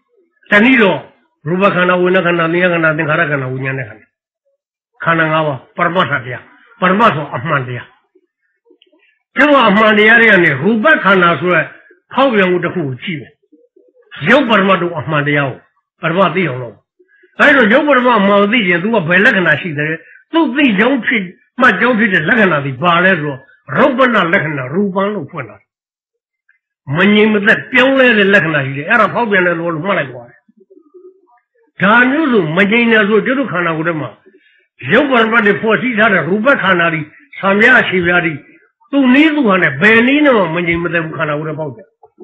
တနည်းတော့ရူပခန္ဓာဝိညာဉ်ခန္ဓာနိယခန္ဓာသင်္ခါရခန္ဓာဝိညာဉ်နဲ့ခန္ဓာခန္ဓာ၅ပါးပရမတ္ထတရားပရမတ်ဆိုအမှန်တရားကျတော့အမှန်တရားတွေကနေရူပခန္ဓာဆိုရဖောက်ပြန်မှုတစ်ခုကိုကြည့်မယ်ရုပ်ပရမတ်တို့အမှန်တရားကိုပရမတ်သိအောင်လုပ်အဲဒါရုပ်ပရမတ်မှန်သိရင် तू ကဘယ်လက္ခဏာရှိတယ်သူသိကြောင်းဖြစ်မှတ်ကြောင်းဖြစ်တဲ့လက္ခဏာတွေပါလဲဆိုတော့ရုပ်ပနာလက္ခဏာရူပံလို့ဖွင့်လာမငြိမ်မသက်ပြောင်းလဲတဲ့လက္ခဏာရှိတယ်အဲ့ဒါဖောက်ပြန်တယ်လို့မှတ်လိုက်ပါဒါမျိုးဆိုမငြိမ်တယ်ဆိုတို့ခန္ဓာကိုယ်ထဲမှာရုပ်ပရမတ်တွေပေါ်ရှိထားတဲ့ရူပခန္ဓာတွေဆံပြအခြေပြားတွေသူနည်းသူဟာနဲ့ဘယ်နည်းနဲ့မှမငြိမ်မသက်ဘူးခန္ဓာကိုယ်ထဲပေါက်တယ်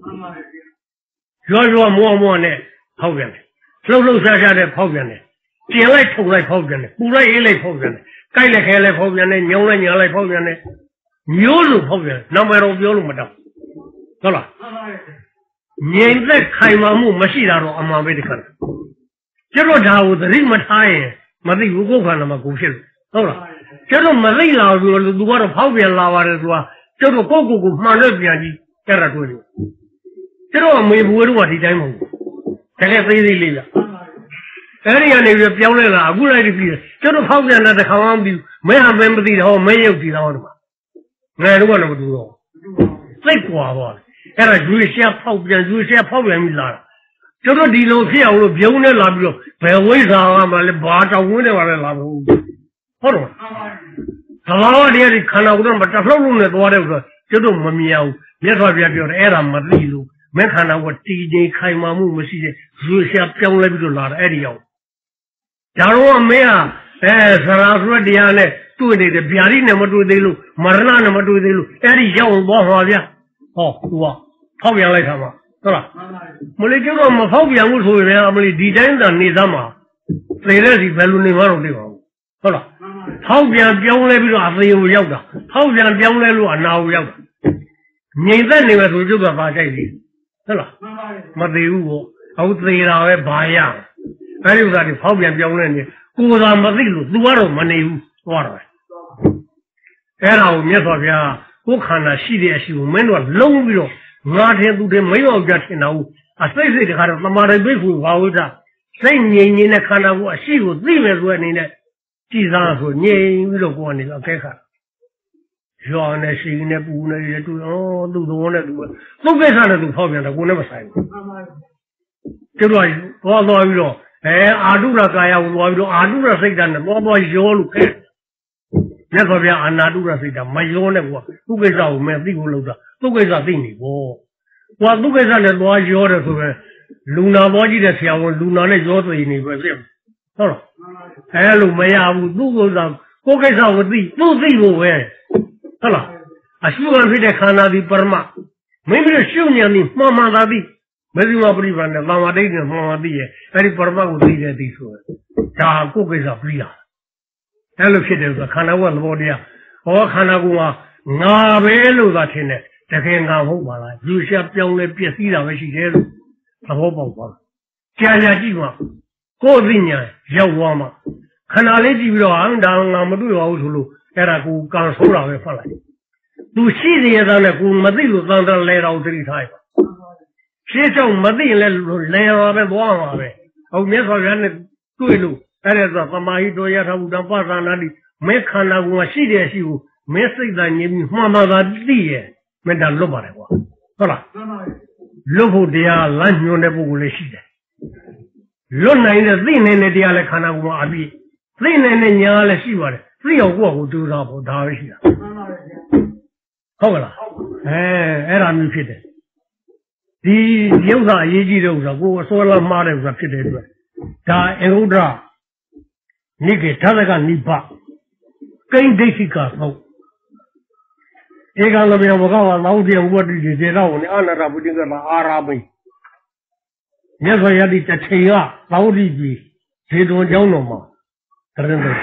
ရွာမောနဲ့ဖောက်ပြန်တယ်လှုပ်ရှားတဲ့ဖောက်ပြန်တယ်ပြင်လိုက်ထုတ်လိုက်ဖောက်ပြန်တယ်ပူလိုက်အေးလိုက်ဖောက်ပြန်တယ်ကြိုက်လိုက်ခဲလိုက်ဖောက်ပြန်တယ်ညောင်းလိုက်ညာလိုက်ဖောက်ပြန်တယ်မျိုးလိုဖောက်ပြန်တယ်နာမည်တော့ပြောလို့မတောင်းဟုတ်လားငြိမ်သက်ခိုင်မာမှုမရှိတာတော့အမှန်ပဲတခါကျတော့ဒါကိုသတိမထားရင်မသိဘူးကိုယ်ခန္ဓာမှာကိုယ်ဖြစ်လို့ဟုတ်လားကျတော့မသိလာဘူးလို့သူကတော့ဖောက်ပြန်လာပါတယ်သူကကျတော့ကိုမှန်လို့ပြန်ကြည့်ကြတာတွေ့လို့ကျတော့အမေဘွေးတို့ကဒီတိုင်းမဟုတ်ဘူးတကယ်သေးသေးလေးဗျအဲ့ဒီကနေပြီးပြောင်းလဲလာအခုလိုက်ပြီးကျတော့ဖောက်ပြန်တဲ့ခါမှမပြီးမဲဟာမဲမသိတော့မဲရုပ်ကြည့်တော့ဒီမှာငယ်တော့ကလည်းမတူတော့စိတ်ကွာပါအဲ့ဒါရွေးရှားဖောက်ပြန်ပြီးလာတာကျတော့ဒီလိုဖြစ်အောင်လို့ပြုံးနေလာပြီးတော့ဘယ်ဝိဇ္ဇာကမှလည်းဘာတောင်းဝင်းနေပါလဲလာမဟုတ်ဟုတ်တော့သဘာဝတရားဒီခန္ဓာကိုယ်တော့မတလှုပ်လို့နဲ့သွားတယ်ဆိုတော့ကျတော့မမြင်အောင်မြတ်စွာဘုရားပြောတယ်အဲ့ဒါမသိလို့မဲခန္ဓာကိုတည်ငြိမ်ခိုင်မာမှုမရှိတဲ့ရွေးရှားပြောင်းလဲပြီးတော့လာတယ်အဲ့ဒီရောက်ဒါတော့မင်းဟာသရာဆိုတဲ့တရားနဲ့တွေ့နေတယ်ဗျာဒိနဲ့မတွေ့သေးလို့မရဏနဲ့မတွေ့သေးလို့အဲ့ဒီရောက်သွားမှာဗျာဟောသူကဖောက်ပြန်လိုက်တာပါဟုတ်လားမလေးကျတော့မဖောက်ပြန်ဘူးဆိုရင်အမလေးဒီတိုင်းသာနေသားမှာသေတဲ့စီဘယ်လိုနေမှတော့သိပါဘူးဟုတ်လားဖောက်ပြန်ပြောင်းလဲပြီးတော့အသေးကိုရောက်တာဖောက်ပြန်ပြောင်းလဲလို့အနာကိုရောက်တာငြိမ်သက်နေမယ်ဆိုကျုပ်ကပါကြိုက်လေဟုတ်လားမသေးဘူးပေါ့အခုသေတာပဲဘာရအဲ့ဒီဥစ္စာတွေဖောက်ပြန်ပြောင်းလဲနေကိုယ်သာမသိလို့သူကတော့မနေဘူးသွားတော့အဲ့ဒါကိုမြတ်စွာဘုရားကိုယ်ခန္ဓာရှိတဲ့အရှိကိုမင်းတို့ကလုံးပြီးတော့ငါတဲ့သူတွေမရောက်ကြထင်တော့အစိတ်တခါတော့သမာဓိဘိက္ခုဘာဝိဒ္ဓစိတ်ငြိမ်ငြိမ်နဲ့ခန္ဓာကိုယ်အရှိကိုသိမယ်ဆိုတဲ့အနေနဲ့ကြည်စားဆိုငြိမ်ပြီးတော့ကိုယ်ကနေအကဲခါရွာနဲ့ရှိနေပူနေတယ်သူသူ့သဘောနဲ့သူကိစ္စနဲ့သူဖောက်ပြန်တယ်ကိုယ်နဲ့မဆိုင်ဘူးကျတော့သွားပြီးတော့အာတုရကာယကိုသွားပြီးတော့အာတုရစိတ်ဓာတ်နဲ့သွားရောလို့ခဲမြတ်စွာဘုရားအာနာတုရစိတ်ဓာတ်မရောနဲ့ကွာသူ့ကိစ္စကိုမသိဘူးလို့တာသူ့ကိစ္စသိနေပေါ့ကွာသူ့ကိစ္စနဲ့သွားရောတယ်ဆိုရင်လူနာသွားကြည့်တဲ့ဆရာဝန်လူနာနဲ့ရောသိနေပဲဖြစ်ဟုတ်လားအဲ့လိုမရဘူးသူ့ကိစ္စကိုကိစ္စကိုသိသူ့သိဖို့ပဲဟုတ်လားအရှုခံဖြစ်တဲ့ခန္ဓာဒီပရမမင်းတို့ရှုဉာဏ်นี่မှန်သာသိမဇ္ဈိမပရိပန်နဲ့သမာဓိနဲ့မှန်သိရဲ့အဲ့ဒီပရမတ်ကိုသိတဲ့သိဆိုဒါကိုကိစ္စပြီးတာအဲ့လိုဖြစ်တယ်ဆိုခန္ဓာကသဘောတရားဟောခန္ဓာကငါပဲလို့သာထင်တယ်တကယ်ငါဟုတ်ပါလားယူရှာပြောင်းလဲပြည့်စည်တာပဲရှိတယ်လို့သဘောပေါက်သွားကြာကြည့်မှကိုယ်သိညာရောက်သွားမှခန္ဓာလေးကြည့်ပြီးတော့ဒါငါမတွေ့ပါဘူးဆိုလို့အဲ့ဒါကိုကံဆိုးတာပဲဖတ်လိုက်သူရှိနေရတဲ့နဲ့ကိုမသိလို့သံတလဲတော်သတိထားပါရှင်းကြောင့်မသိရင်လည်းလဲရပဲသွားမှာပဲဟုတ်မြတ်စွာဘုရားနဲ့တွေ့လို့အဲ့ဒါဆိုသမာဟိတောယထာဘုဒ္ဓပသနာတိမဲခန္ဓာကိုရှိတယ်ရှိကိုမဲစိတ်သာငြိမ်းပြီးမှန်မှန်သာသိရဲ့မေတ္တာလွတ်ပါတယ်ကွာဟုတ်လားလွတ်ဖို့တရားလမ်းညွှန်တဲ့ပုဂ္ဂိုလ်လေးရှိတယ်လွတ်နိုင်တဲ့သိနိုင်တဲ့တရားလည်းခန္ဓာကိုယ်မှာအပြည့်သိနိုင်တဲ့ညာလည်းရှိပါတယ်သိအောင်ကိုယ့်ကိုကြိုးစားဖို့ဒါပဲရှိတာဟုတ်ကလားအဲ့ဒါမျိုးဖြစ်တယ်ဒီဥစ္စာအရေးကြီးတဲ့ဥစ္စာကိုအစောလာမှားတဲ့ဥစ္စာဖြစ်တဲ့အတွက်ဒါအရုဒ္ဓနိကေဓာတကနိဗ္ဗာကိဉ္ဒိဋ္ဌိကဟုတ်ဧကံလဗျံဘဂဝါသောတိယဝတ္တိဒေတော့နဲ့အနာရပုတိကမှာအာရာမိမြတ်စွာဘုရားဒီတစ်ချိန်ကသောတိကြီးဇေတဝန်ကျောင်းတော်မှာတရင်တယ်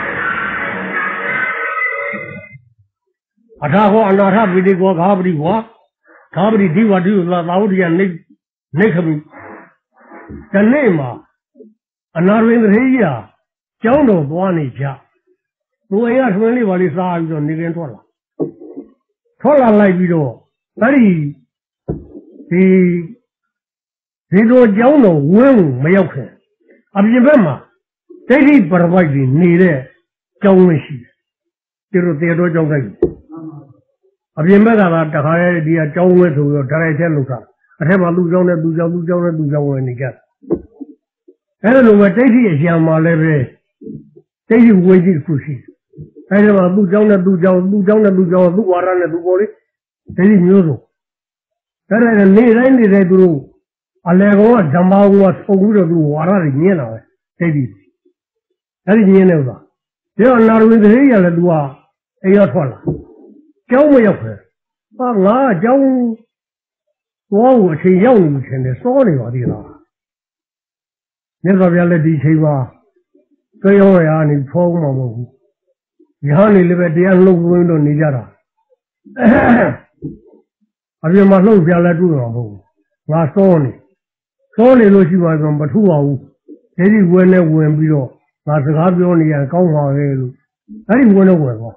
အထာဟောအနာထပိတိကောဃာပတိဝါဃာပတိဒီဝတိလာသောတိယနေခမိတနေ့မှာအနာရင်းတရေကြီးဟာကျောင်းတော်သွားနေကြသူအိမ်ကဆွေးလေးပါလေးစားပြီးတော့နေကင်းထွက်လာလိုက်ပြီးတော့အဲ့ဒီ这多讲到文没有看，啊，日本嘛，这里不是外地，你的讲文系，就是这多讲这个。啊，日本那这还底下讲文时候，这来天路上，啊，他把路讲的文你看，哎，如果这里也像嘛来呗，这里文的故事，哎，这嘛路讲的路瓦上的路过的，这里没有说。但是你人的在都，啊，那个我长把我受不了都瓦上的年了，这里，这里年了吧？只要拿回这些来都啊，哎要错了，讲没有亏，啊，我讲我去要你钱的少的话的了，你说别来地气吧，这样呀你错嘛不？以后你那边这样路不用你家了。啊，别嘛路边来住上不？我少呢都喜欢说不出话务，这里问来问比较，那是他表你也搞好的路，这里问来问吧，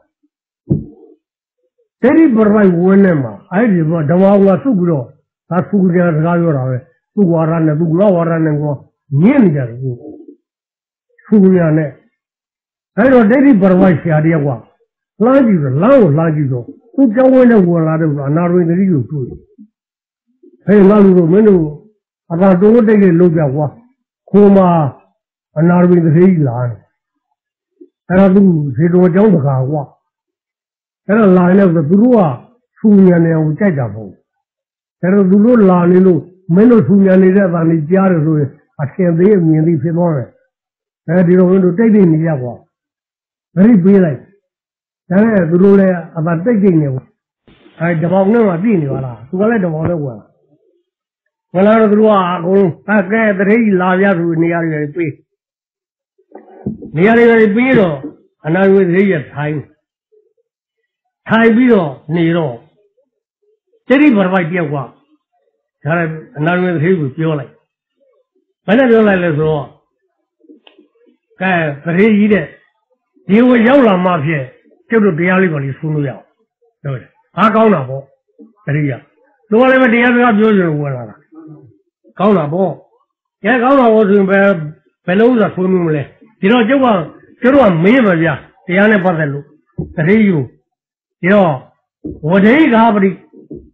这里不是问的嘛，哎，你说这话我受不了，他受不了是他有啥的，不管啥的，不老话啥的我年家的，受不了的，哎说这里不是下的话，垃圾说。都讲完了，我拿的拿回那里有住，还有那路都没有，啊，咱中国这个路边话，可嘛，拿回那谁拿呢？哎，那都谁说讲不开话？哎，那拿那个都啊，出年的我再讲不，哎，那都拿那路没有出年的在咱们家的时候，啊，现在面对偏多了，哎，这种都这边你讲话，那里不来。哎，都来啊！把这给你，哎，这帮人嘛，比你完了，多来这帮人我，我那个说啊，公，啊，该这里拉下去，你要是背，你要是背了，那就这些菜背了，你了，这里不是外地话，下来那就这个标来，本来标来的时候，该这里的，因为有了马片。就是这样的个里出路要，对不对？他搞哪不？这里呀，如果那边这样子他表示我了，搞哪不？也搞哪我是白楼子出门来，知道这个没么子，这样的不在路，这里有，知道我这个不的，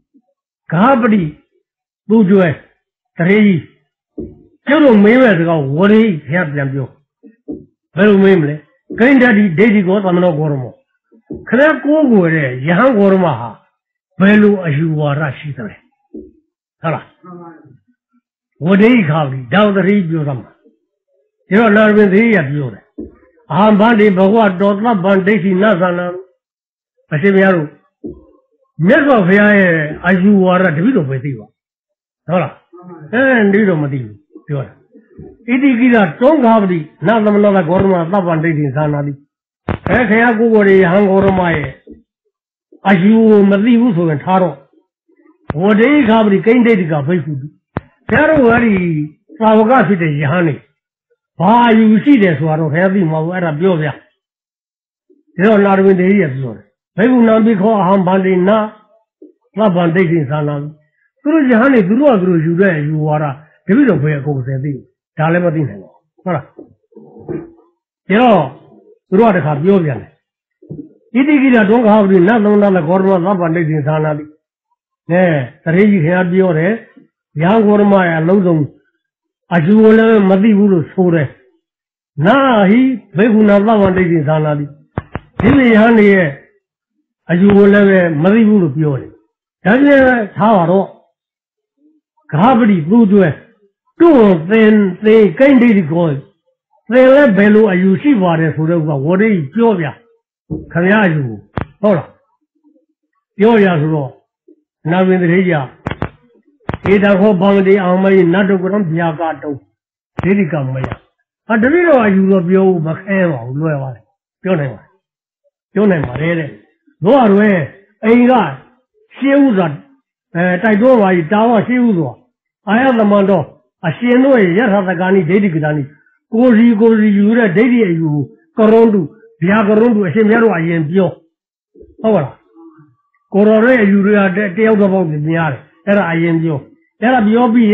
都觉得这里这种没么这个我的天变表，白楼没么嘞，跟着这个咱们那过了么？可能过的一行过了嘛哈，白路是我那西的嘞，好了，我这一考虑，到这里表什么？就说那边这也表的，俺班的不过到那班这些那啥呢？不是别路，没说非要是我那这边都不对吧？好了，这都没对，表的，一定给他中考的，那怎么那过了嘛？那班这些啥那里？哎，看下过的韩国的嘛耶，啊，有没得无所谓差了。我这一看不的跟这个回复的，假如我的啥我干去的一行的，把游戏的说了，看自己嘛我让表表，只要拿着问题也是说的，回复那边考航班的那班这些啥那，都是一行的都有的有我了，这边都不要搞这些，家里没定什么，好了，只要。都是他表现的，一定给他中考的，那东那考什么，那班这些啥那的，哎，这里一看表的，两个人嘛呀，老总，啊，就我那没地方说的，那he回复那班这些啥那的，这个样的，啊，就我那个没地方表的，但是差不多，考不的都对，都在跟这里考。在那白路啊，有些话的说的话，我这一表表，看下去，好了，表下去了，那边的人家，一旦我帮的俺们那这个人比较高都，这里干么呀？啊，这边的话有个表不开嘛，乱话的，表那嘛来的，多少人？哎呀，写务子，在多话一找我写务子，哎呀，怎么着？啊，写诺也他在干的，这里给他的。过去有的这里有个人度，别个人度先别说也表，好了，过了这有的这要个包子边的，那个也表，那个表比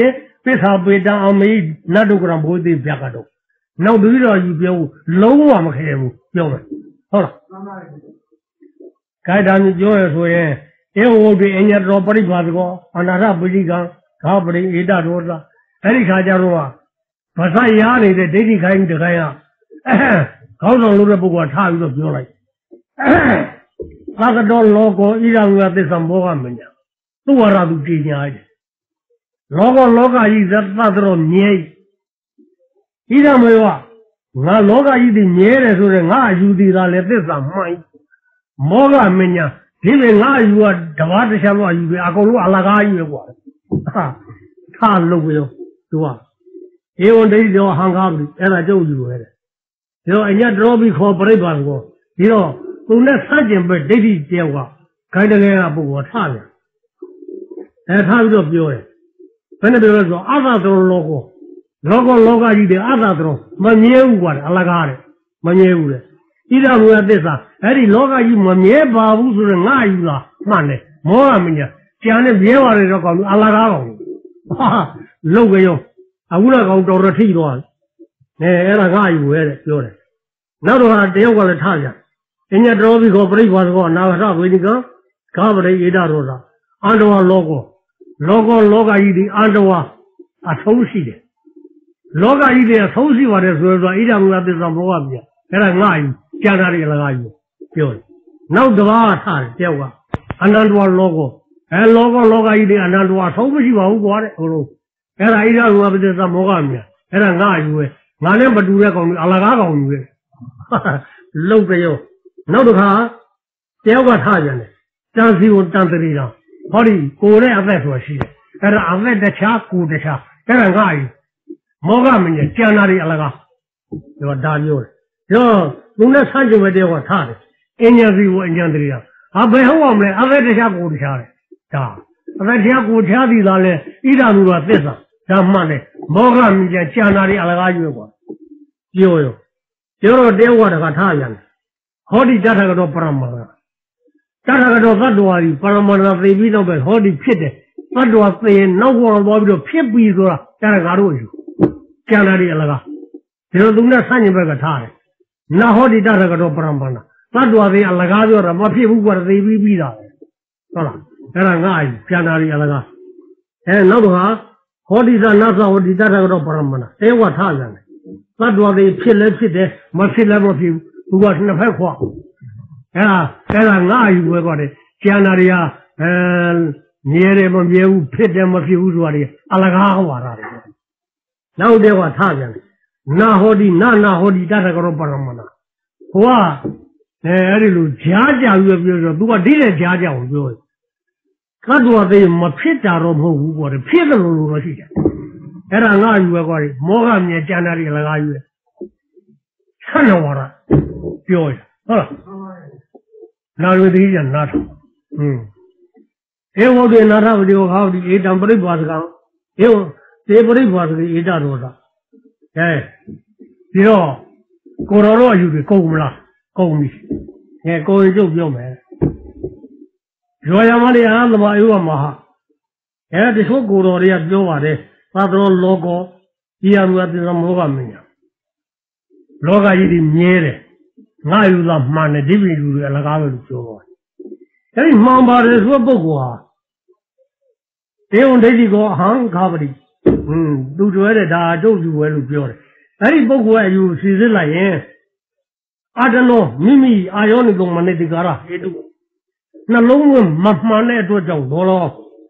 ပိဿာပေတံအမေနတ်တုကရံဘိုးသေးပြကတော့နောက်တတိတော်ကြီးပြောလုံးဝမခဲဘူးပြောမယ်ဟုတ်လားမှန်ပါပြီခိုင်တာမျိုးပြောရဆိုရင်ဧဝဝတ္တိအညတတော်ပရိပါဒကောအနာထပိဋိကံဂါပရိဧတရောတာအဲ့ဒီခါကျတော့ဗဇတ်ရားနေတဲ့ဒိဋ္ဌိခိုင်းတခိုင်းကခေါင်းဆောင်လို့တဲ့ပုဂ္ဂိုလ်ကထားပြီးတော့ပြောလိုက်သာကတော်လောကောဣရဝသစ္စာမောဟမညာသူဝရသူကြည်ညာတယ်လောကကြီးသတ္တတော်မြဲဣရမေဝငါလောကကြီးဒီမြဲတယ်ဆိုရင်ငါအယူသေးတာလေသစ္စာမှန်မောဟမညာဒီလေငါအယူကတဘာတခြားတော့အယူပဲအကုန်လုံးအလကားကြီးပဲကွာထားလို့ပဲသူကဧဝံဒိဋ္ဌိတော်ဟံကားပြီအဲ့ဒါကျုပ်ယူပဲတဲ့ဒီတော့အညတော်ပြီးခေါ်ပြိပ္ပံကိုဒီတော့သူနဲ့ဆန့်ကျင်ပဲဒိဋ္ဌိတယောက်ကခိုင်းတကယ်ကပုဂ္ဂိုလ်ထားပြန်ထားပြီးတော့ပြောတယ်ဘယ်နဲ့ပြောလဲဆိုအသတော်လောကကြီးတဲ့အသတော်မမြဲဘူးကွာအလကားတဲ့မမြဲဘူးတဲ့ဣဒဝေသစ္စာအဲ့ဒီလောကကြီးမမြဲပါဘူးဆိုတော့ငါယူတာမှန်တယ်မောဟမညာကျန်တဲ့မြဲပါတယ်တော့ကောင်းအလကားကောင်းဟာလုတ်ကြရောအခုတော့ကောင်းတော်ရထိတော့အဲ့ဒါငါယူရဲတဲ့ပြောတယ်နောက်တော့တယောက်ကလည်းထားပြန်အညတော်ပြီးခေါ်ပြိပ္ပာကောနာဂထဝေဒီကဂါပရိဧတရောတာအန္တဝလောကကြီးဒီအန္တဝအဆုံးရှိတယ်လောကကြီးတွေအဆုံးရှိပါတယ်ဆိုတော့ဣဒမူလသစ္စာဘောကပြအဲ့ဒါငါယူကျန်တာတွေအလကားယူပြောတယ်နောက်တစ်ပါးထားတယ်တယောက်ကအနန္တဝလောကလောကကြီးတွေအနန္တဝအဆုံးမရှိပါဘူးကွာတဲ့ဟိုလိုအဲ့ဒါဣဒမူလသစ္စာဘောကမြအဲ့ဒါငါယူပဲငါနဲ့မတူတဲ့ကောင်အလကားကောင်ယူပဲလုတ်ကြောနောက်တစ်ခါတယောက်ကထားပြန်တယ်တန်စီကိုတန်တရီတော်ဟောဒီကိုနဲ့အသက်ဆိုရှိတယ်အဲ့ဒါအသက်တခြားကိုတခြားအဲ့ဒါငါယူမောဟမညာကျန်တာတွေအလကားဒီတော့ဒါပြောတယ်ပြောသူနဲ့ဆန့်ကျင်ဘက်တယောက်ကထားတယ်အញ្ញစီကိုအញ្ញတရီတော်ဟာဘယ်ဟုတ်အောင်မလဲအသက်တခြားကိုတခြားတယ်ဒါအသက်တခြားကိုတခြားသည်သာလဲဣဒမူကသစ္စာဒါမှန်တယ်မောဟမညာကျန်တာတွေအလကားယူကွာပြောရောပြောတော့တယောက်ကတခါထားပြန်တယ်ဟောဒီတထကတော့ပရမဏတထကတော့သတ္တဝါကြီးပရမဏသိပြီးတော့ပဲဟောဒီဖြစ်တယ်သတ္တဝါသိရင်နောက်ပေါ်သွားပြီးတော့ဖြစ်ပြီးဆိုတာတထကတို့ယူကျန်တာတွေအလကားဒီလိုသူနဲ့ဆန့်ကျင်ဘက်ကထားတယ်နာဟောဒီတထကတော့ပရမဏသတ္တဝါသိအလကားပြောတာမဖြစ်ဘူးကွာသိပြီးတာပဲဟုတ်လားအဲ့ဒါငါကျန်တာတွေအလကားနောက်တော့ဟောဒီသနာသဟောဒီတထကတော့ပရမဏတဲဝထားပြန်တယ်သတ္တဝါသိဖြစ်လဲဖြစ်တယ်မဖြစ်လဲမဖြစ်ဘူးသူကနှစ်ဖက်ခွအဲ့ဒါငါယူပဲကွာတဲ့ကျန်တာတွေကမြဲတယ်မမြဲဘူးဖြစ်တယ်မဖြစ်ဘူးဆိုတာတွေအလကားဟောတာတွေနောက်တဲ့ကထားပြန်တယ်နာဟောဒီနာဟောဒီတထကတော့ပရမဏဟိုကအဲ့ဒီလိုကြားကြပြီးပြောတော့သူကဒီတဲ့ကြားကြအောင်ပြောတယ်သတ္တဝါသိမဖြစ်တာတော့မဟုတ်ဘူးကွာတဲ့ဖြစ်တယ်လို့တော့ရှိတယ်အဲ့ဒါငါယူပဲကွာတဲ့မောဟမြဲကျန်တာတွေအလကားယူတယ်ဆန္ဒဝါဒပြောရဟုတ်လားနာရတိရနာထဧဝဒေနာထဝတိဟောဒီဧတံပရိပါဒကံဧဝသေပရိပါဒကိဧတရောတာဒီတော့ကိုတော်တော့အယူတွေကုန်မလားကုန်ပြီကိုရင်ကျုပ်ပြောမယ်ရောရမလေးအားသမအယုမဟာဒီဆိုကိုတော်တွေကပြောပါတယ်သတ္တရောလောကောဤရမူအတ္တမောဟမညာလောကကြီးဒီမြဲတယ်ငါယူတာမှန်တယ်ဒီပြည်လူတွေအလကားပဲလို့ပြောပါတယ်အဲ့ဒီမှန်ပါတယ်ဆိုပုဂ္ဂိုလ်ဟာတေဝံဒိဋ္ဌိကောအဟံခါပတိသူတွဲတဲ့ဒါအကျုပ်ယူပဲလို့ပြောတယ်အဲ့ဒီပုဂ္ဂိုလ်ရဲ့အယူစီစစ်လိုက်ရင်အတနောမိမိအာယောနိကောမနတိကာရဟေတုနှလုံးသွင်းမမှန်တဲ့အတွက်ကြောင့်ဘောလော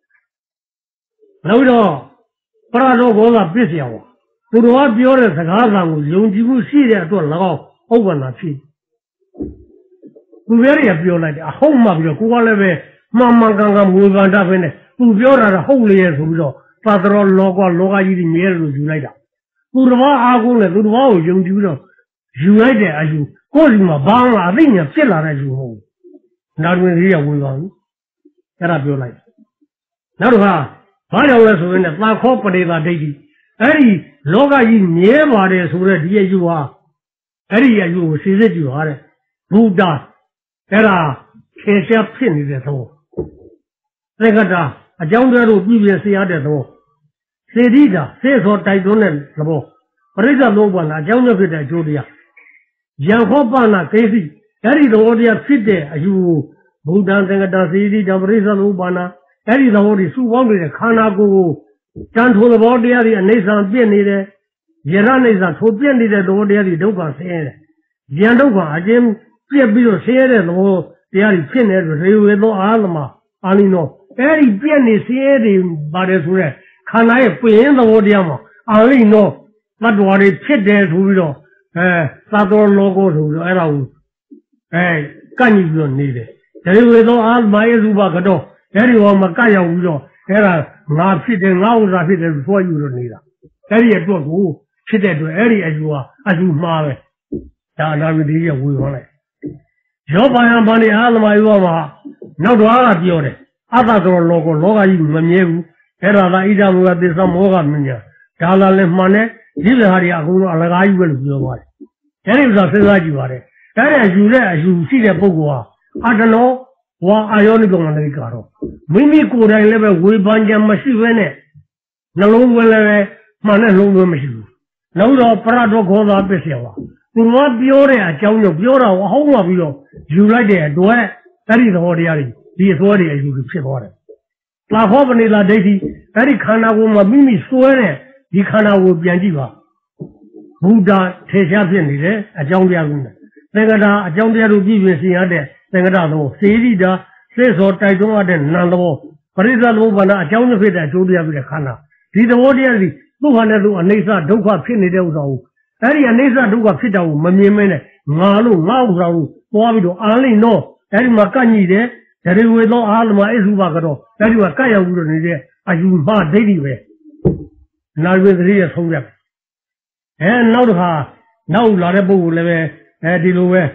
နောက်တော့ပရဒောဘောကပြစ်เสียအောင်သူတော်ကပြောတဲ့စကားသံကိုယုံကြည်မှုရှိတဲ့အတွက်၎င်းဥပ္ပန္နာဖြစ်သူပြောရပြောလိုက်တယ်အဟုတ်မှပြီးတော့ကိုကလည်းပဲမှန်မှန်ကန်ကန်ဝေဖန်တတ်ပဲနဲ့သူပြောတာတော့ဟုတ်လေရဲ့ဆိုပြီးတော့သတ္တရောလောကကြီးကြီးမြဲလို့ယူလိုက်တာသူတော်ဘာအားကိုးလဲသူတော်ဘာကိုယုံကြည်ပြီးတော့ယူလိုက်တဲ့အယူကိုယ်စီမှာဘာမှအသိဉာဏ်ဖြစ်လာတဲ့ယူမဟုတ်ဘူးနောက်တွင်ကြီးရဝေဖန်ဘူးအဲ့ဒါပြောလိုက်နောက်တော့ဘာကြောင့်လဲဆိုရင်သာခောပရိသဒိဋ္ဌိအဲ့ဒီလောကကြီးမြဲပါတယ်ဆိုတဲ့ဒီအယူဟာအဲ့ဒီအယူကိုစစ်စစ်ကြည့်ပါတဲ့ဘုဒ္ဓအဲ့ဒါခေရှားဖြစ်နေတဲ့သဘောသက္ကတာအကြောင်းတွေတို့ပြည့်ပြည့်စရတဲ့သဘောစေတိတာစေသောတိုက်တွန်းတဲ့သဘောပရိစ္ဆေသုံးပါးနာအကြောင်းကြောင့်ဖြစ်တဲ့အကျိုးတရားယံခောပနာကိစီအဲ့ဒီသဘောတရားဖြစ်တဲ့အယူဘုဒ္ဓံသင်္ကတာစေတိတာပရိစ္ဆေသုံးပါးနာအဲ့ဒီသဘောတွေစုပေါင်းနေတဲ့ခန္ဓာကိုယ်ကိုတန်ထိုးသဘောတရားတွေအနေဆံပြည့်နေတယ်ယရနေဆံထိုးပြည့်နေတဲ့သဘောတရားတွေဒုက္ခဆင်းရဲတယ်ယံဒုက္ခအကျဉ်းပြည့်ပြီးတော့ဆင်းရဲတဲ့သဘောတရားတွေဖြစ်နေတယ်ရေဝေသောအာလမအာလိနောအဲ့ဒီပြည့်နေဆင်းရဲတွေပါတယ်ဆိုရဲခန္ဓာရဲ့ပြင်သဘောတရားမှာအာလိနောသတ္တဝါတွေဖြစ်တယ်ဆိုပြီးတော့သတ္တဝါလောကောဆိုပြီးတော့အဲ့ဒါကိုကန့်ညီပြီးတော့နေတယ်ရေဝေသောအာလမယေစုဘကတော့အဲ့ဒီဟောမကရောက်ပြီးတော့အဲ့ဒါငါဖြစ်တယ်ငါဥစ္စာဖြစ်တယ်ဆိုယူလို့နေတာအဲ့ဒီအတွက်ကိုဖြစ်တဲ့အတွက်အဲ့ဒီအယူဟာအယူမှားပဲဒါအနာဝိသေယဝေဟောလိုက်ယောပါယံဘာနေအာလမယောမှာနောက်တော့ကပြောတယ်အတ္တဆိုလောကကြီးမမြဲဘူးအဲ့ဒါသာဣဒံမောသစ္စာမောဟမညာဒါလာလည်းမှန်တယ်ဒီလိုဟာတွေအကုန်လုံးအလကားကြီးပဲလို့ပြောပါတယ်အဲ့ဒီဥစ္စာစဉ်းစားကြည့်ပါတယ်အဲ့ဒါယူတဲ့အယူရှိတဲ့ပုဂ္ဂိုလ်ဟာအတ္တနောဝါအာယောနိကောမန္တိကတော့မိမိကိုယ်တိုင်လည်းပဲဝေဖန်ကြမရှိဘဲနဲ့နှလုံးသွင်းလည်းပဲမှန်တဲ့လုံးသွင်းမရှိဘူးနောက်တော့ပရတောခောသာပစ္စယဝါသူကပြောတဲ့အကြောင်းကြောင့်ပြောတာကိုအဟောင်းမှပြီးတော့ယူလိုက်တဲ့အတွက်အဲ့ဒီသဘောတရားတွေဒီအစိုးရအယူဖြစ်သွားတယ်လာခောပနေလာဒိဋ္ဌိအဲ့ဒီခန္ဓာကိုယ်မှာမိမိစွဲတဲ့ဒီခန္ဓာကိုပြန်ကြည့်ပါဘုဒ္ဓထေရှားဖြစ်နေတယ်အကြောင်းတရားကသင်္ကတာအကြောင်းတရားတို့ပြည့်ပြည့်စင်ရတဲ့သင်္ကတာသောစေရိတာစေသောတိုက်တွန်းရတဲ့နံသောပရိစ္ဆေသုံးပါးနာအကြောင်းဖြစ်တဲ့အကျိုးတရားဖြစ်တဲ့ခန္ဓာဒီသဘောတရားစီသူ့ဟာနဲ့သူအနိစ္စဒုက္ခဖြစ်နေတဲ့ဥစ္စာကိုအဲ့ဒီအနိစ္စဒုက္ခဖြစ်တာကိုမမြင်မဲနဲ့ငါလို့ငါဥစ္စာကိုသွားပြီးတော့အာလိနောအဲ့ဒီမှာကန့်ညီတယ်ဒရေဝေသောအာလမအိစုဘကတော့အဲ့ဒီမှာကန့်ရောက်ပြီးတော့နေတဲ့အယူမှားဒိဋ္ဌိပဲနာဝေသတိရဆုံးရနောက်တစ်ခါနောက်လာတဲ့ပုဂ္ဂိုလ်လည်းပဲဒီလိုပဲ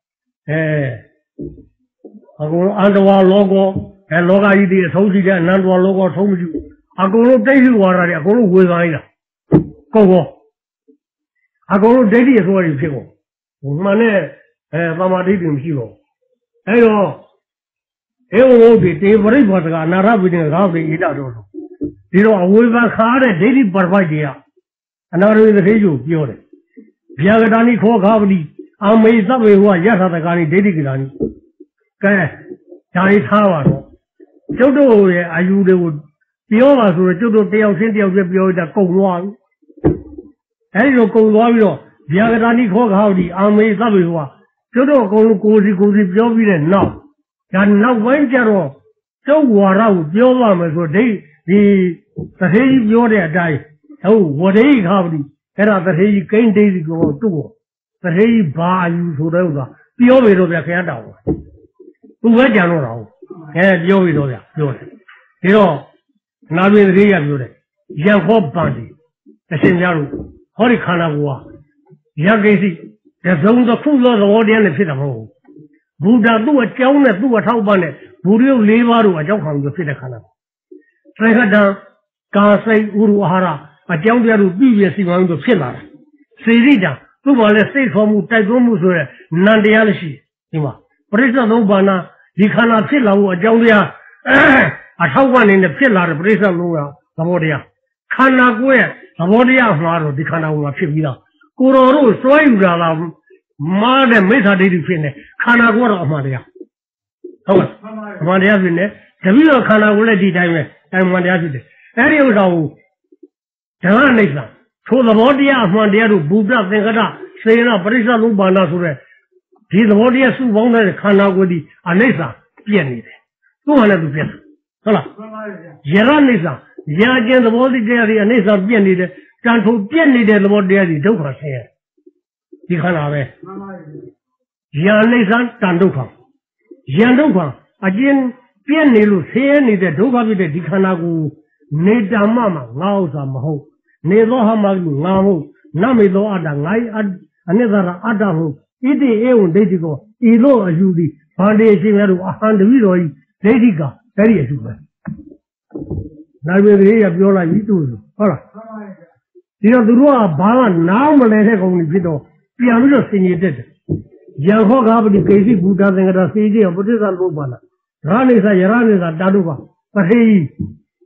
အကုန်လုံးအန္တဝါလောကောလောကကြီးတွေအဆုံးရှိတဲ့အနန္တဝါလောကောဆုံးမရှိဘူးအကုန်လုံးတိဋ္ဌိဝါဒတွေအကုန်လုံးဝေဖန်လိုက်တာကောကောအကုန်လုံးဒိဋ္ဌိအစိုးရဖြစ်ကုန်မှန်တဲ့သမာဓိတွေမရှိတော့အဲ့တော့ဧဝံဟုတ်ဒီတေပရိဘောဓကအနာရဝိတေငါဝိဣဒတော်ဒီတော့အဝေဖန်ခါတဲ့ဒိဋ္ဌိပရပိုက်တွေကအနာရဝိသေကျိုးပြောတယ်ဗျာဂတာနိခောခါပတိအမေသဗ္ဗေဟောယထာတကာနိဒိဋ္ဌိကိလာနိကဲဒါလေးထားပါတော့ကျုပ်တို့ရဲ့အာယူတွေကိုပြောပါဆိုတော့ကျုပ်တို့တယောက်ချင်းတယောက်ချင်းပြောတာကုန်သွားပြီအဲဒီလိုကုန်သွားပြီးတော့ဗျာဂတာနိခောခါပတိအမေသဗ္ဗေဟောကျုပ်တို့အကုန်လုံးကိုစီပြောပြီးတဲ့နောက်ဒါနောက်ပိုင်းကျတော့ကျုပ်ဝါရကိုပြောပါမယ်ဆိုဒီတထေကြီးပြောတဲ့အတိုင်းဟုတ်ဝဒေခါပတိအဲ့ဒါတထေကြီးကိန်းဒိဋ္ဌိကိုတူတထေကြီးဘာအယူဆိုတဲ့ဥစ္စာပြောပြီတော့ဗျာခင်ဗျားတောင်းပါသူပဲကြံတော့တာဟုတ်ပြောပြီတော့ဗျာပြောတယ်ဒီတော့နာတွင်တထေကြီးကပြောတယ်ယံခောပန္တိအရှင်များတို့ဟောဒီခန္ဓာကိုယ်ကယကိစီတစုံတစ်ခုသောသဘောတရားနဲ့ဖြစ်တာမဟုတ်ဘူးဘုရားသူ့အကြောင်းနဲ့သူ့အထောက်ပံ့နဲ့ဘူရိယ၄ပါးတို့အကြောင်းခံပြီးဖြစ်တဲ့ခန္ဓာသရဟတံကာစိတ်ဥရအာဟာရအကြောင်းတရားတို့ပြည့်ပြည့်စီမံပြီးဖြစ်လာတာစေရိတံသူ့မှာလည်းစိတ်ခေါ်မှုတိုက်တွန်းမှုဆိုရဲနံတရားလည်းရှိဒီမှာပရိစ္ဆေသုံးပါးနာဒီခန္ဓာဖြစ်လာဖို့အကြောင်းတရားအထောက်ပံ့နေနဲ့ဖြစ်လာတဲ့ပရိစ္ဆေသုံးပါးသဘောတရားခန္ဓာကိုယ်ရဲ့သဘောတရားမှာတော့ဒီခန္ဓာကိုယ်မှာဖြစ်ပြီးတော့ကိုယ်တော်တို့စွဲယူတာလားမားတဲ့မိစ္ဆာဒိဋ္ဌိဖြစ်နေခန္ဓာကိုယ်တော့အမှန်တရားဟုတ်လားအမှန်တရားဖြစ်နေတပည့်တော်ခန္ဓာကိုယ်လည်းဒီတိုင်းပဲအမှန်တရားဖြစ်တယ်အဲ့ဒီဥစ္စာကိုဓမ္မနိစ္စထိုသဘောတရားအမှန်တရားတို့ဘုဒ္ဓသင်္ကတစေနပရိစ္ဆေသုံးပါးနာဆိုတဲ့ဒီသဘောတရားစုပေါင်းတဲ့ခန္ဓာကိုယ်ဒီအနိစ္စပြည့်နေတယ်သူ့ဟာလည်းသူပြည့်တယ်ဟုတ်လားယရနိစ္စရာကျင်သဘောတရားတွေအနိစ္စပြည့်နေတယ်တန်ထိုပြည့်နေတဲ့သဘောတရားတွေဒုက္ခဆင်းရဲဒီခန္ဓာပဲယံနိစ္စတန်ဒုက္ခယံဒုက္ခအကျဉ်းပြည့်နေလို့ဆင်းရဲနေတဲ့ဒုက္ခဖြစ်တဲ့ဒီခန္ဓာကိုနေတ္တမမှာငါဥစ္စာမဟုတ်နေသောဟမလူငါဟုတ်နမေသောအတ္တငါအနိစ္စရာအတ္တဟုတ်ဣတိဧဝံဒိဋ္ဌိကောဤသို့အယူသည်ဗန္တေရှင်များတို့အဟံတပိတော်ဤဒိဋ္ဌိကအဲ့ဒီအယူပဲနိုင်ပေသေးရပြောလိုက်ပြီသူ့ဟုတ်လားဒီတော့သူတို့ကဘာမှနားမလဲတဲ့ကောင်ကြီးဖြစ်တော့ပြန်ပြီးတော့ဆင်ញတက်တယ်ယံခောခါပတိကိစီဘုဒ္ဓသင်္ကတာစေကြီးပဋိသံဘုပ္ပါလားရဟနိစ္စယရနိစ္စတာတုပါပထေ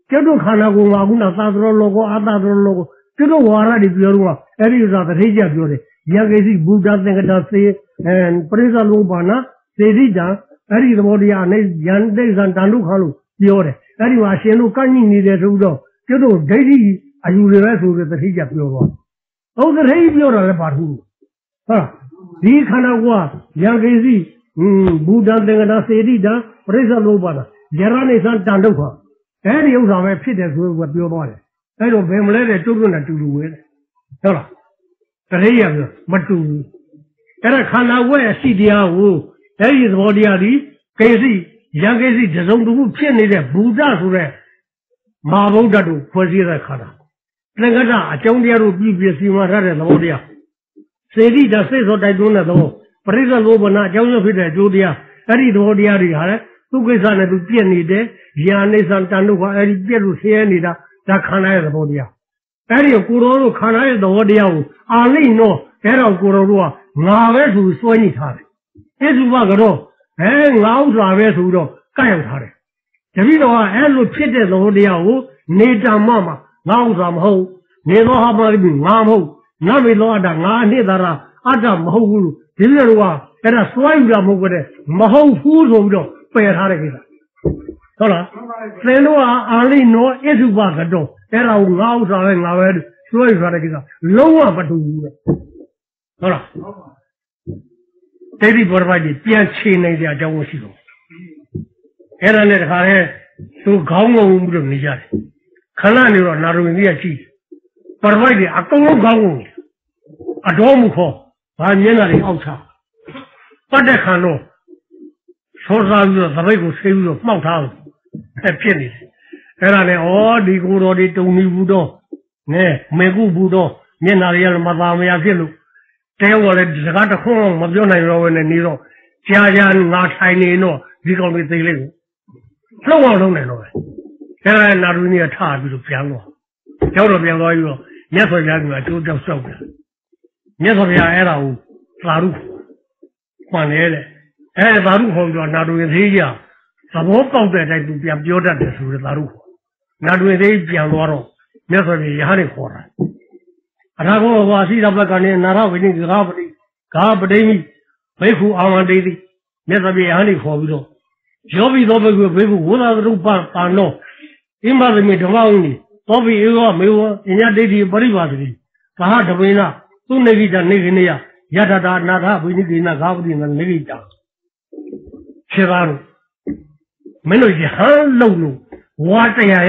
ကျတော့ခန္ဓာကိုယ်မှာခုနသာသရောလောကအသာသရောလောကကျတော့ဝါရတွေပြောတော့အဲ့ဒီဥစ္စာတတိယပြောတယ်ယံကိစီဘုဒ္ဓသင်္ကတစေပရိသလောဘာနာစေတိတံအဲ့ဒီသဘောတရားနဲ့ယံတိဇံတန်ဒုက္ခလို့ပြောတယ်အဲ့ဒီမှာအရှင်တို့ကန့်ညိနေတယ်ဆိုတော့ကျတော့ဒိဋ္ဌိအယူတွေပဲဆိုတဲ့တတိယပြောတော့ဟုတ်တတိယပြောတာလည်းပါထူးဟာဒီခန္ဓာကိုယ်ကယံကိစီဘုဒ္ဓသင်္ကတစေတိတံပရိသလောဘာနာယရဏိသံတန်ဒုက္ခအဲ့ဒီဥစ္စာပဲဖြစ်တယ်ဆိုတော့ပြောသွားတယ်အဲ့တော့ဘယ်မလဲတဲ့တွတ်တွတ်နဲ့တူတူဝဲတယ်ဟုတ်လားတတိယပြောမတူဘူးအဲ့ဒါခန္ဓာကိုယ်ရဲ့ရှိတရားကိုအဲ့ဒီသဘောတရားဒီကိစီယံကိစီတစုံတစ်ခုဖြစ်နေတဲ့ဘုဒ္ဓဆိုတဲ့မဟာဗုဒ္ဓတို့ဖွဲ့စည်းတဲ့ခန္ဓာသင်္ကတအကြောင်းတရားတို့ပြည့်ပြည့်စီမံထားတဲ့သဘောတရားစေတိတစိတ်စောတိုက်တွန်းတဲ့သဘောပရိစ္ဆေလောဘနာအကြောင်းရဖြစ်တဲ့အကျိုးတရားအဲ့ဒီသဘောတရားတွေဟာလေသူကိစ္စနဲ့သူပြည့်နေတယ်ယာနေသံတန်တို့ကအဲ့ဒီပြည့်လို့ဆင်းရဲနေတာဒါခန္ဓာရဲ့သဘောတရားအဲ့ဒီကိုတော်တို့ခန္ဓာရဲ့သဘောတရားကိုအာလိနောအဲ့တော့ကိုတော်တို့ကငါပဲသူစွဲညှိထားတယ်အဲ့ဒီဘကတော့ငါဥစ္စာပဲဆိုတော့ကန့်ရောက်ထားတယ်တပည့်တော်ကအဲ့လိုဖြစ်တဲ့သဘောတရားကိုနေတံမမှာငါဥစ္စာမဟုတ်နေသောဟာပါလိငါမဟုတ်နမေသောအတ္တငါအနှစ်သာရအတ္တမဟုတ်ဘူးလို့ဒီလိုတော့အဲ့ဒါစွဲယူတာမဟုတ်တဲ့မဟုတ်ဘူးဆိုပြီးတော့ပယ်ထားတဲ့ကိစ္စဟုတ်လားသင်တို့ကအာလိနောအစ္စုပကတော့အဲ့ဒါကိုငါဥစ္စာပဲငါပဲစွဲယူထားတဲ့ကိစ္စလုံးဝမတူဘူးလေဟုတ်လားဒိဋ္ဌိဘောဓဘာကြီးပြန်ချေနိုင်ကြအကြောင်းရှိတော့အဲ့ဒါနဲ့တခါလဲသူခေါင်းငုံပြီးတော့နေကြတယ်ခဏနေတော့နာရဝင်းကြီးကကြည့်ဘောဓဘာကြီးအကုန်လုံးခေါင်းငုံအတော်မူခေါ်ဘာမျက်နှာတွေအောက်ချပတ်တဲ့ခံတော့ဆောစားပြီးတော့သပိတ်ကိုဆေးပြီးတော့မှောက်ထားအောင်ဖြစ်နေတယ်အဲ့ဒါနဲ့ဒီကိုယ်တော်ဒီတုံနေဘူးတော့နဲမေကုဘူးတော့မျက်နှာတွေကလည်းမသာမယာဖြစ်လို့တဲဝလည်းစကားတစ်ခွန်းမပြောနိုင်တော့ဘဲနဲ့နေတော့ကြာကြာငါထိုင်နေတော့ဒီကောင်လေးသိလိုက်ကိုလှုပ်အောင်လုပ်နေတော့ပဲအဲ့ဒါနာရူနီကထားပြီးတော့ပြန်သွားရောက်တော့ပြန်သွားပြီးတော့မြတ်စွာဘုရားကကျိုးကြောက်ဆောက်တယ်မြတ်စွာဘုရားအဲ့ဒါကိုသာရုမှန်တယ်တဲ့သာရုခေါ်ပြီးတော့နာရူနီသေးကြသဘောပေါက်တဲ့အတိုင်းသူပြန်ပြောတတ်တယ်ဆိုတဲ့သာရုနာရူနီသေးပြန်သွားတော့မြတ်စွာဘုရားရဟန်းတွေခေါ်တာအထာဂောဝါစီရဘက်ကနေနာရဝိနိဂါပတိမိဘိက္ခုအာမန္တေတိမြတ်စွာဘုရားဟန်ဒီခေါ်ပြီးတော့ယောဘိသောဘိက္ခုဘိက္ခုဝေဒသရုပ္ပပါနောဣမသမိဓမ္မဝိနိသောဘိဧဝမေဝအညဒိဋ္ဌိပရိပါတိဘာဟတပိနသူနေကိတနေခနေယယထတာနာထဝိနိတိနာဂါပတိနေကိတခြေသားတို့မင်းတို့ယဟန်လုံးလို့ဝါတရားရ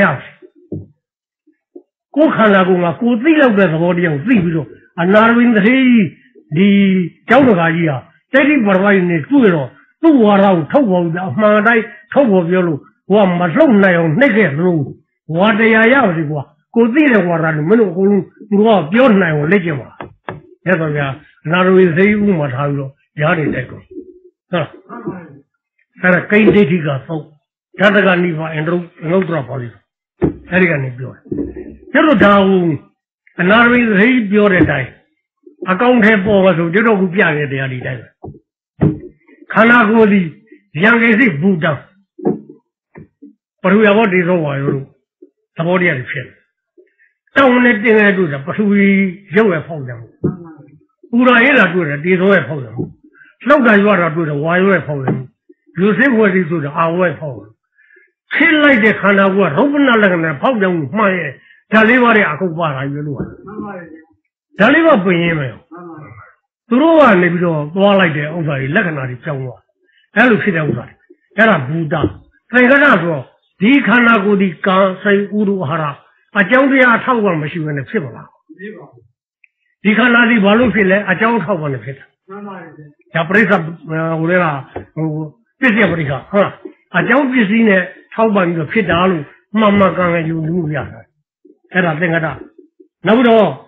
ကိုယ်ခန္ဓာကိုယ်မှာကိုယ်သိလောက်တဲ့သဘောတရားကိုသိပြီးတော့အနာရဝိန္ဒဟိဒီကျောင်းတော်ကြီးဟာတိဋ္ဌိပရဝိနေတွေ့တော့သူ့ဝါရကိုထုတ်ပေါ်ပြီးအမှန်တိုင်းထုတ်ပေါ်ပြောလို့ဟိုကမလှုပ်နိုင်အောင်နှိပ်ခဲ့လို့ဝါတရားရပါစီကွာကိုသိတဲ့ဝါရလို့မင်းတို့အကုန်လုံးသူကပြောနိုင်အောင်လက်ကျင်ပါအဲ့တော့ဗျာအနာရဝိသိဥမှာထားပြီးတော့ရားနေတိုက်ကုန်ဟုတ်အဲ့ဒါကိဋ္ဌိကသုတ်ဓာတကနိဗ္ဗာန်အင်္ဂုတ္တရပါဠိအဲ့ဒီကနေပြောတယ်ကျတော့ဒါကိုအနာရဝိသိပြောတဲ့အတိုင်းအကောင့်ထဲပေါ်ပါဆိုကျတော့ခုပြခဲ့တရားဒီတိုင်းပဲခန္ဓာကိုယ်ဒီယံကိစိဘုဒ္ဓပရူယဘောဒီသောဝါယောတို့သဘောတရားတွေဖြစ်တယ်တောင်းနဲ့တင်တဲ့တွေ့တာပထဝီရုပ်ရဲ့ဖောက်တယ်ပူရာရဲ့လာတွေ့တယ်ဒီသောရဲ့ဖောက်တယ်လှုပ်တာရွာတာတွေ့တယ်ဝါယောရဲ့ဖောက်တယ်လူစိတ်ဝဲဒီဆိုတာအာဝဲဖောက်တယ်ဖြစ်လိုက်တဲ့ခန္ဓာကိုယ်ကရုပ်ပနာလက္ခဏာဖောက်တယ်မှန်ရဲ့ဒါလေးပါးရဲ့အကုပ္ပါရာရွေးလို့မှန်ပါရဲ့ဒါလေးပါးပြင်ရင်မယ်သူတို့ကနေပြီးတော့သွားလိုက်တဲ့ဥစ္စာတွေလက္ခဏာတွေကြောင်းသွားအဲ့လိုဖြစ်တဲ့ဥစ္စာတွေအဲ့ဒါဘူတာသင်္ကတဆိုဒီခန္ဓာကိုယ်ဒီကံစိတ်ဥဒုဟာရအကြောင်းတရားအထောက်အပံ့မရှိဘဲနဲ့ဖြစ်မလားဖြစ်ပါဘူးဒီခန္ဓာဒီဘာလို့ဖြစ်လဲအကြောင်းအထောက်အပံ့နဲ့ဖြစ်တာမှန်ပါရဲ့ဒါပရိစ္ဆဟိုလေကပစ္စည်းပရိက္ခဟုတ်လားအကြောင်းပစ္စည်းနဲ့ထောက်ပံ့ပြီးတော့ဖြစ်တာလို့မှန်မှန်ကန်ကန်ယူလို့ရတာအဲ့ဒါသင်္ကတနောက်ပြီးတော့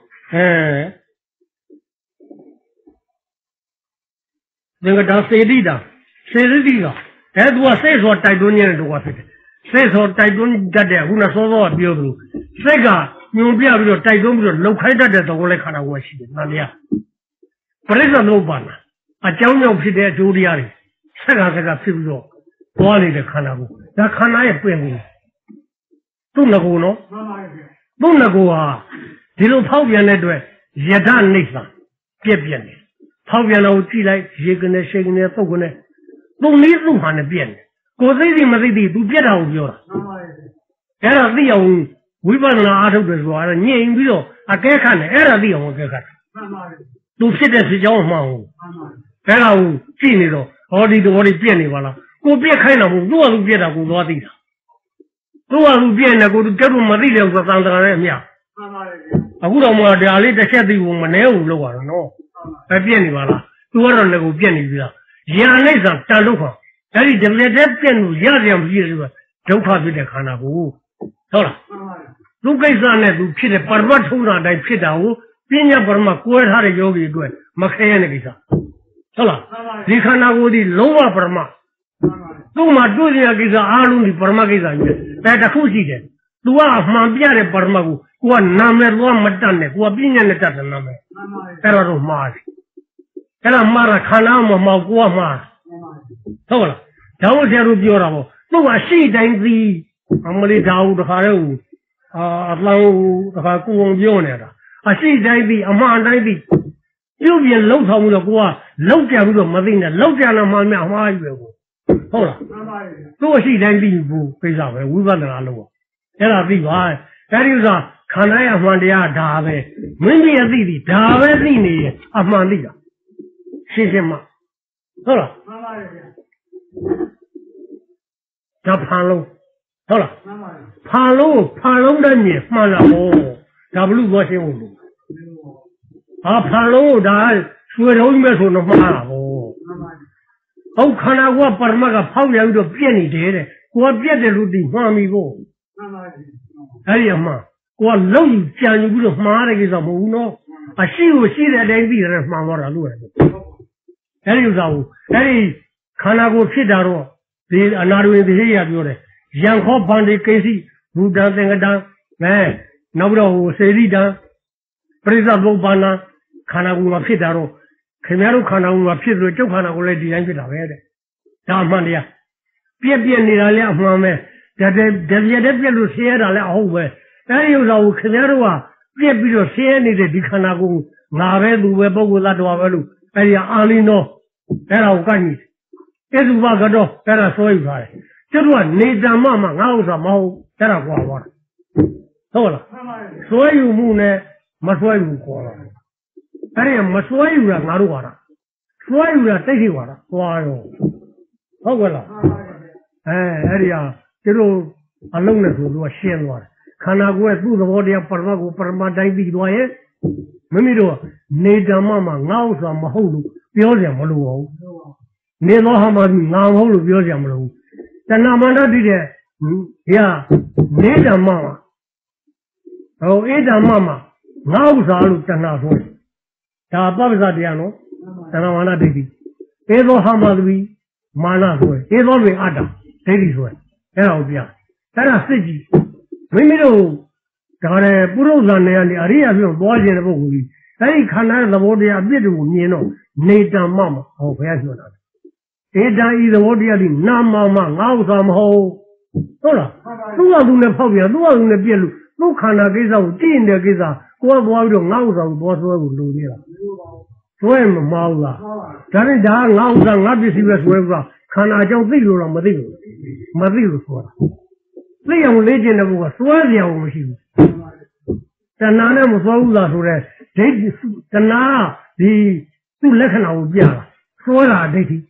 သင်္ကတစေတိတာစေတိကအဲ့သူကစိတ်ဆိုတိုက်တွန်းနေတဲ့တော့ဖြစ်တယ်စိတ်ဆိုတိုက်တွန်းတတ်တဲ့ခုနစောစောကပြောသလိုစိတ်ကညွန်ပြပြီးတော့တိုက်တွန်းပြီးတော့လှုပ်ခိုင်းတတ်တဲ့သဘောလေးခန္ဓာကိုယ်ရှိတယ်မှန်တရားပရိစ္ဆေလုံးပါလားအကြောင်းကြောင့်ဖြစ်တဲ့အကျိုးတရားတွေဆက်ကဖြစ်ပြီးတော့သွားနေတဲ့ခန္ဓာကိုယ်ဒါခန္ဓာရဲ့ပြင်ကို都那个喏，都那个啊，这种跑偏的对，一旦内伤，别变的，跑偏了进来，一个呢，谁个呢，都个呢，都没做法的变的，过这的没这的都别着不了。这样子样，为什么那阿头的说啊，年轻比较啊该看的，这样子样我该看，都现在是叫嘛我，这样进那种，我的变的完了，我别看了，我都别的，我多的了。都变了，我都这种没得了，我当当然咩？啊，我到么家里这些队伍没来屋了，我说喏，还变的完了，多少那个变的了，原来上战斗况，但是这变路也这样比是吧？就怕比这看那个，好了，都该啥呢？都皮的把把头上带皮的，我别人把嘛过他的腰给对，没看见那个啥，好了，你看那个的老啊把嘛。都嘛做这个是阿龙的把嘛给啥呢？但是可惜的，都啊嘛别的把嘛我那么多没干的，我别人的干的那么，这个都嘛的，这个嘛的看那么嘛过嘛，好了，然后这都ပြော了不？都啊谁在子，我们的家务的还有啊，老的还故宫表呢的，啊谁在子，啊嘛在子，右边老头的过，老家的没得呢，老家的嘛面嘛有过。好了，多谁在地步非常的，为什么那路？这个地方，这就是看那样放的呀，大呗，门边地的大呗地呢，啊放的呀，谢谢嘛。好了，叫盘路，好了，盘路的你放了哦，咱不路多些路，啊盘路咱说着没说那放了哦。我看到我把那个跑远就变你这的，我别的路的妈咪不，哎呀妈，我老有讲究不是妈的给什么呢？啊，西的人比人妈我的路来的，哎有啥物？哎，看那个皮条咯，这那路的这些表的，养好帮的开始，路上这个当，哎，那不着谁的当，不是说不帮呢？看那个皮条咯。前面都看到我皮子，就看到我来地上去打来的，干嘛的呀？别变的了两方面，这别路写的了好呗。但有时候前面都啊，别比如写的你看那个哪边路呗，包括那多少路，哎呀，安利喏，哎啦，我干你，这路把个着，哎啦，所以说的，就说你咱妈妈俺有啥毛，哎啦，过了，好了，所有木呢，没所有过了。哎呀，没所有的俺都过了，所有的这些过了，哇哟，好过了。哎呀，这种啊弄的时候我闲着了，看那个肚子我的把嘛在地多耶，没着，你这妈妈熬什么好路，表现不路哦，你老蛤蟆熬好路表现不路，但那么那这些，呀，你这妈妈，哦，你这妈妈熬啥路跟他说。他爸爸这样咯，但他妈那弟弟，这老蛤蟆的比妈那说，这老比阿达弟弟说，这老比啊，但是实际没有，这个不รู้啥那样的，而且是多钱的不贵，但一看那是我的呀，别的我面喏，那张妈妈好不要说那，这张一是我的呀的，那妈妈熬什么好，好了，多少东西跑偏，多少东西变路，都看那给啥，真的给啥。我多少熬上多少路的了，所以嘛毛了。但是家熬上俺必须别说不了，看那叫对路了没对路，没对路说了。这样我理解的不过，所有的我们行。在哪呢？我说我咋说的？这在哪的都来看到我变了，说啥这些？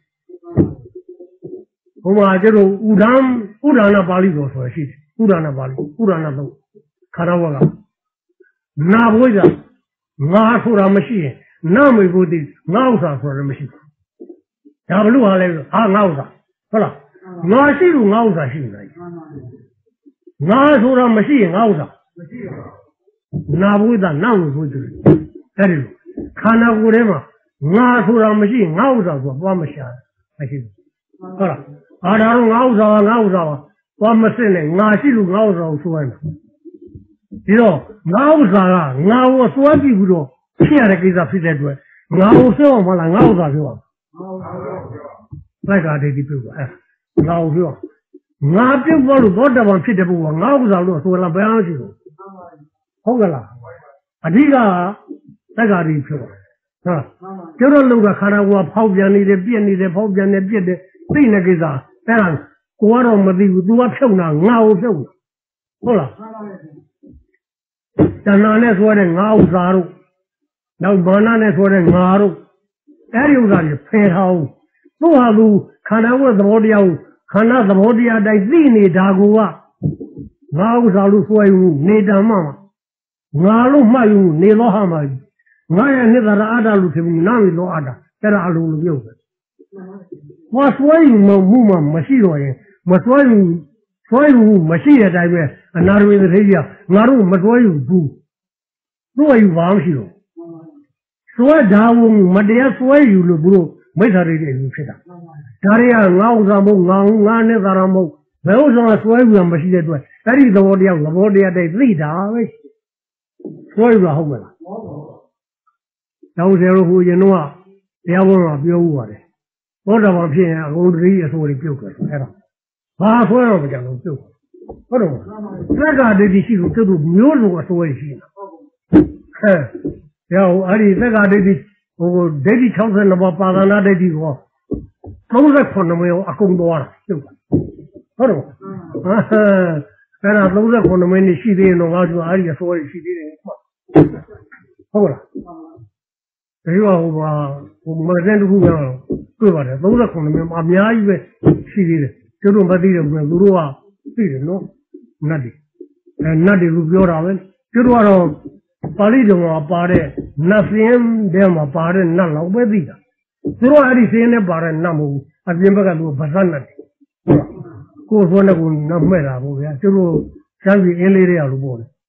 我们这个乌张那巴黎都说是的，乌张那巴黎，乌张那都看到我了。那不是，俺说啥没戏，那没不对，俺啥说什么戏？要不录下来了，俺啥，好了，俺戏路俺啥戏呢？俺说啥没戏，俺啥？那不是，那没不对，这里看那个人嘛，俺说啥没戏，俺啥说，我没想，没戏，好了，俺那种俺啥，我没事呢，俺戏路俺啥说呢？知道，熬啥啊？熬说比不着，骗的给他赔在多，熬什么了？熬啥是吧？那个这的对吧？哎，熬是吧？ ngã biết vào lúc đó bằng phi đẹp vào ngã cũng sao luôn rồi làm bao nhiêu chứ không cái là à đi cả tất cả đi phiêu à cho nên lúc đó khana qua phao biển đi để phao biển này biển để tin là cái gì thế là qua đó mà đi tua phiêu nào ngao phiêu không là cho nên là số này ngao sao rồi đâu mà này số này ngao rồi cái điều gì phải hao tôi hà lu khana qua đâu đi ao khana đâu đi ở đây gì này đã qua ngao sao lu số yêu này đã mà ngao lu mà yêu này lo hả mà ngài này là ada lu thì mình nói lo ada cái là lu lu yêu mà số yêu mà mua mà xí rồi mà số yêu mà xí ở đây về anh nói với thế gì ngao lu mà số yêu bu yêu vàng xí rồi số đào mà để số yêu lu bro mấy thằng này yêu thế nào thằng này ngao ra mông ngao này ra mông nếu như số yêu mà xí rồi cái gì đâu đi ở đây gì đó vậy số yêu là không phải đâu giờ lúc giờ nó đeo vào biểu qua đấy, có đâu mà phiền à, cũng đi ở số đi biểu cái, thấy không? Ba số nó bây giờ nó biểu, có đâu? tất cả đều đi xíu, cái đồ nhiều rồi số ấy xí, giờ ở đây tất cả đều đi, đều đi chọn cái nào ba cái nào đều đi qua, đâu ra con nào mới ở công đồ à, có đâu? cái nào đâu ra con nào mới đi xí đi, nó vào chỗ ở đây số ấy xí đi đấy, không là? thế vào mà dân chúng nó cứ bảo là đâu ra con mình mà nhà ấy về xí đi đấy, chứ đâu mà đi được mình đủ à, đi được nó nadi lu biểu ra vậy, chứ đâu là Pali đâu mà bảo đấy, nafiem để mà bảo đấy năn lâu bây đi, chứ đâu ai xem này bảo đấy nằm u, ở bên bên cái lu bắt ăn đấy, cô số này cũng nằm mấy là bố chứ đâu sáng bị em lấy ra lu bố đấy,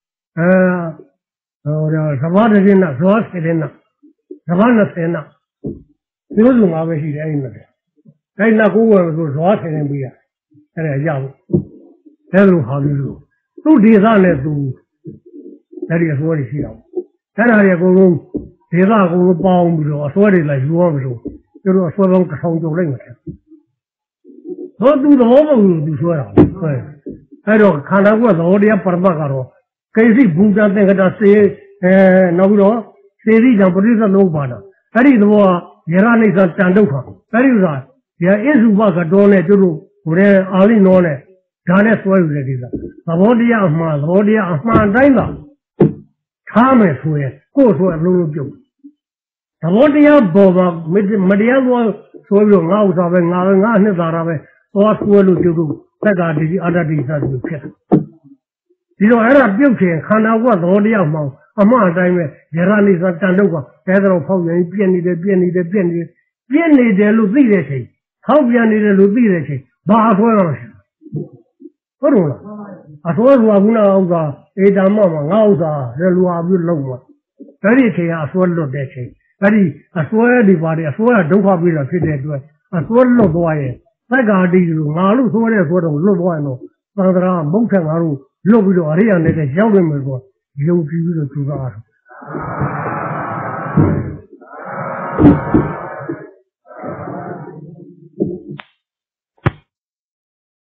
rồi sao vậy thế nào, sao thế nào Savannah thế nào, nếu dùng áo về thì đấy là cái nào cũng rồi rõ thế này bây giờ, cái này giàu, thế luôn hào luôn, tôi đi ra này tôi, cái này số này xí đâu, cái này cũng luôn, đi ra cũng luôn bao rồi, số này là nhiều rồi, cho nên số lượng cái số nhiều lên rồi, tôi đó mà tôi số nào, cái đó khán giả của tôi đi ở Parma cả rồi, cái gì bung ra thế cái đó sẽ, nào đó thế thì chẳng phải là lâu bana, cái gì đó giờ ra này sao chẳng đâu cả, cái gì đó giờ ít số bao cái đó này cho rồi, rồi ali nó này, cái này số nhiều đấy là, sao đi à đây là, tham ấy số ấy, cô số lâu lâu chịu, sao đi à bao mà đi à bao số nhiều ngao sao vậy ngao này ra vậy, số lâu chịu, tất cả đi ada đi sao chịu hết, đi rồi là biểu hiện khán giả của tôi đi à mà đây mà giờ ra này sao chẳng đâu cả, cái đó phao những biến đi để lúc gì đấy chứ, phao biến đi để lúc gì đấy chứ, ba số rồi, có đúng không? à số rồi cũng là ông cả, cái đám mà ngao ra, rồi lúc nào biết lâu mà, cái gì thì số lúc đấy chứ, cái gì số đi vào đi, số đâu phải biết là cái đấy thôi, số lúc đó ấy, tất cả đi rồi, ngao lúc số đấy số đâu lúc đó nó, bằng ra mông thằng ngao lúc bây giờ ở đây anh ấy giáo lên mới có. Yêu quý được chúng ta.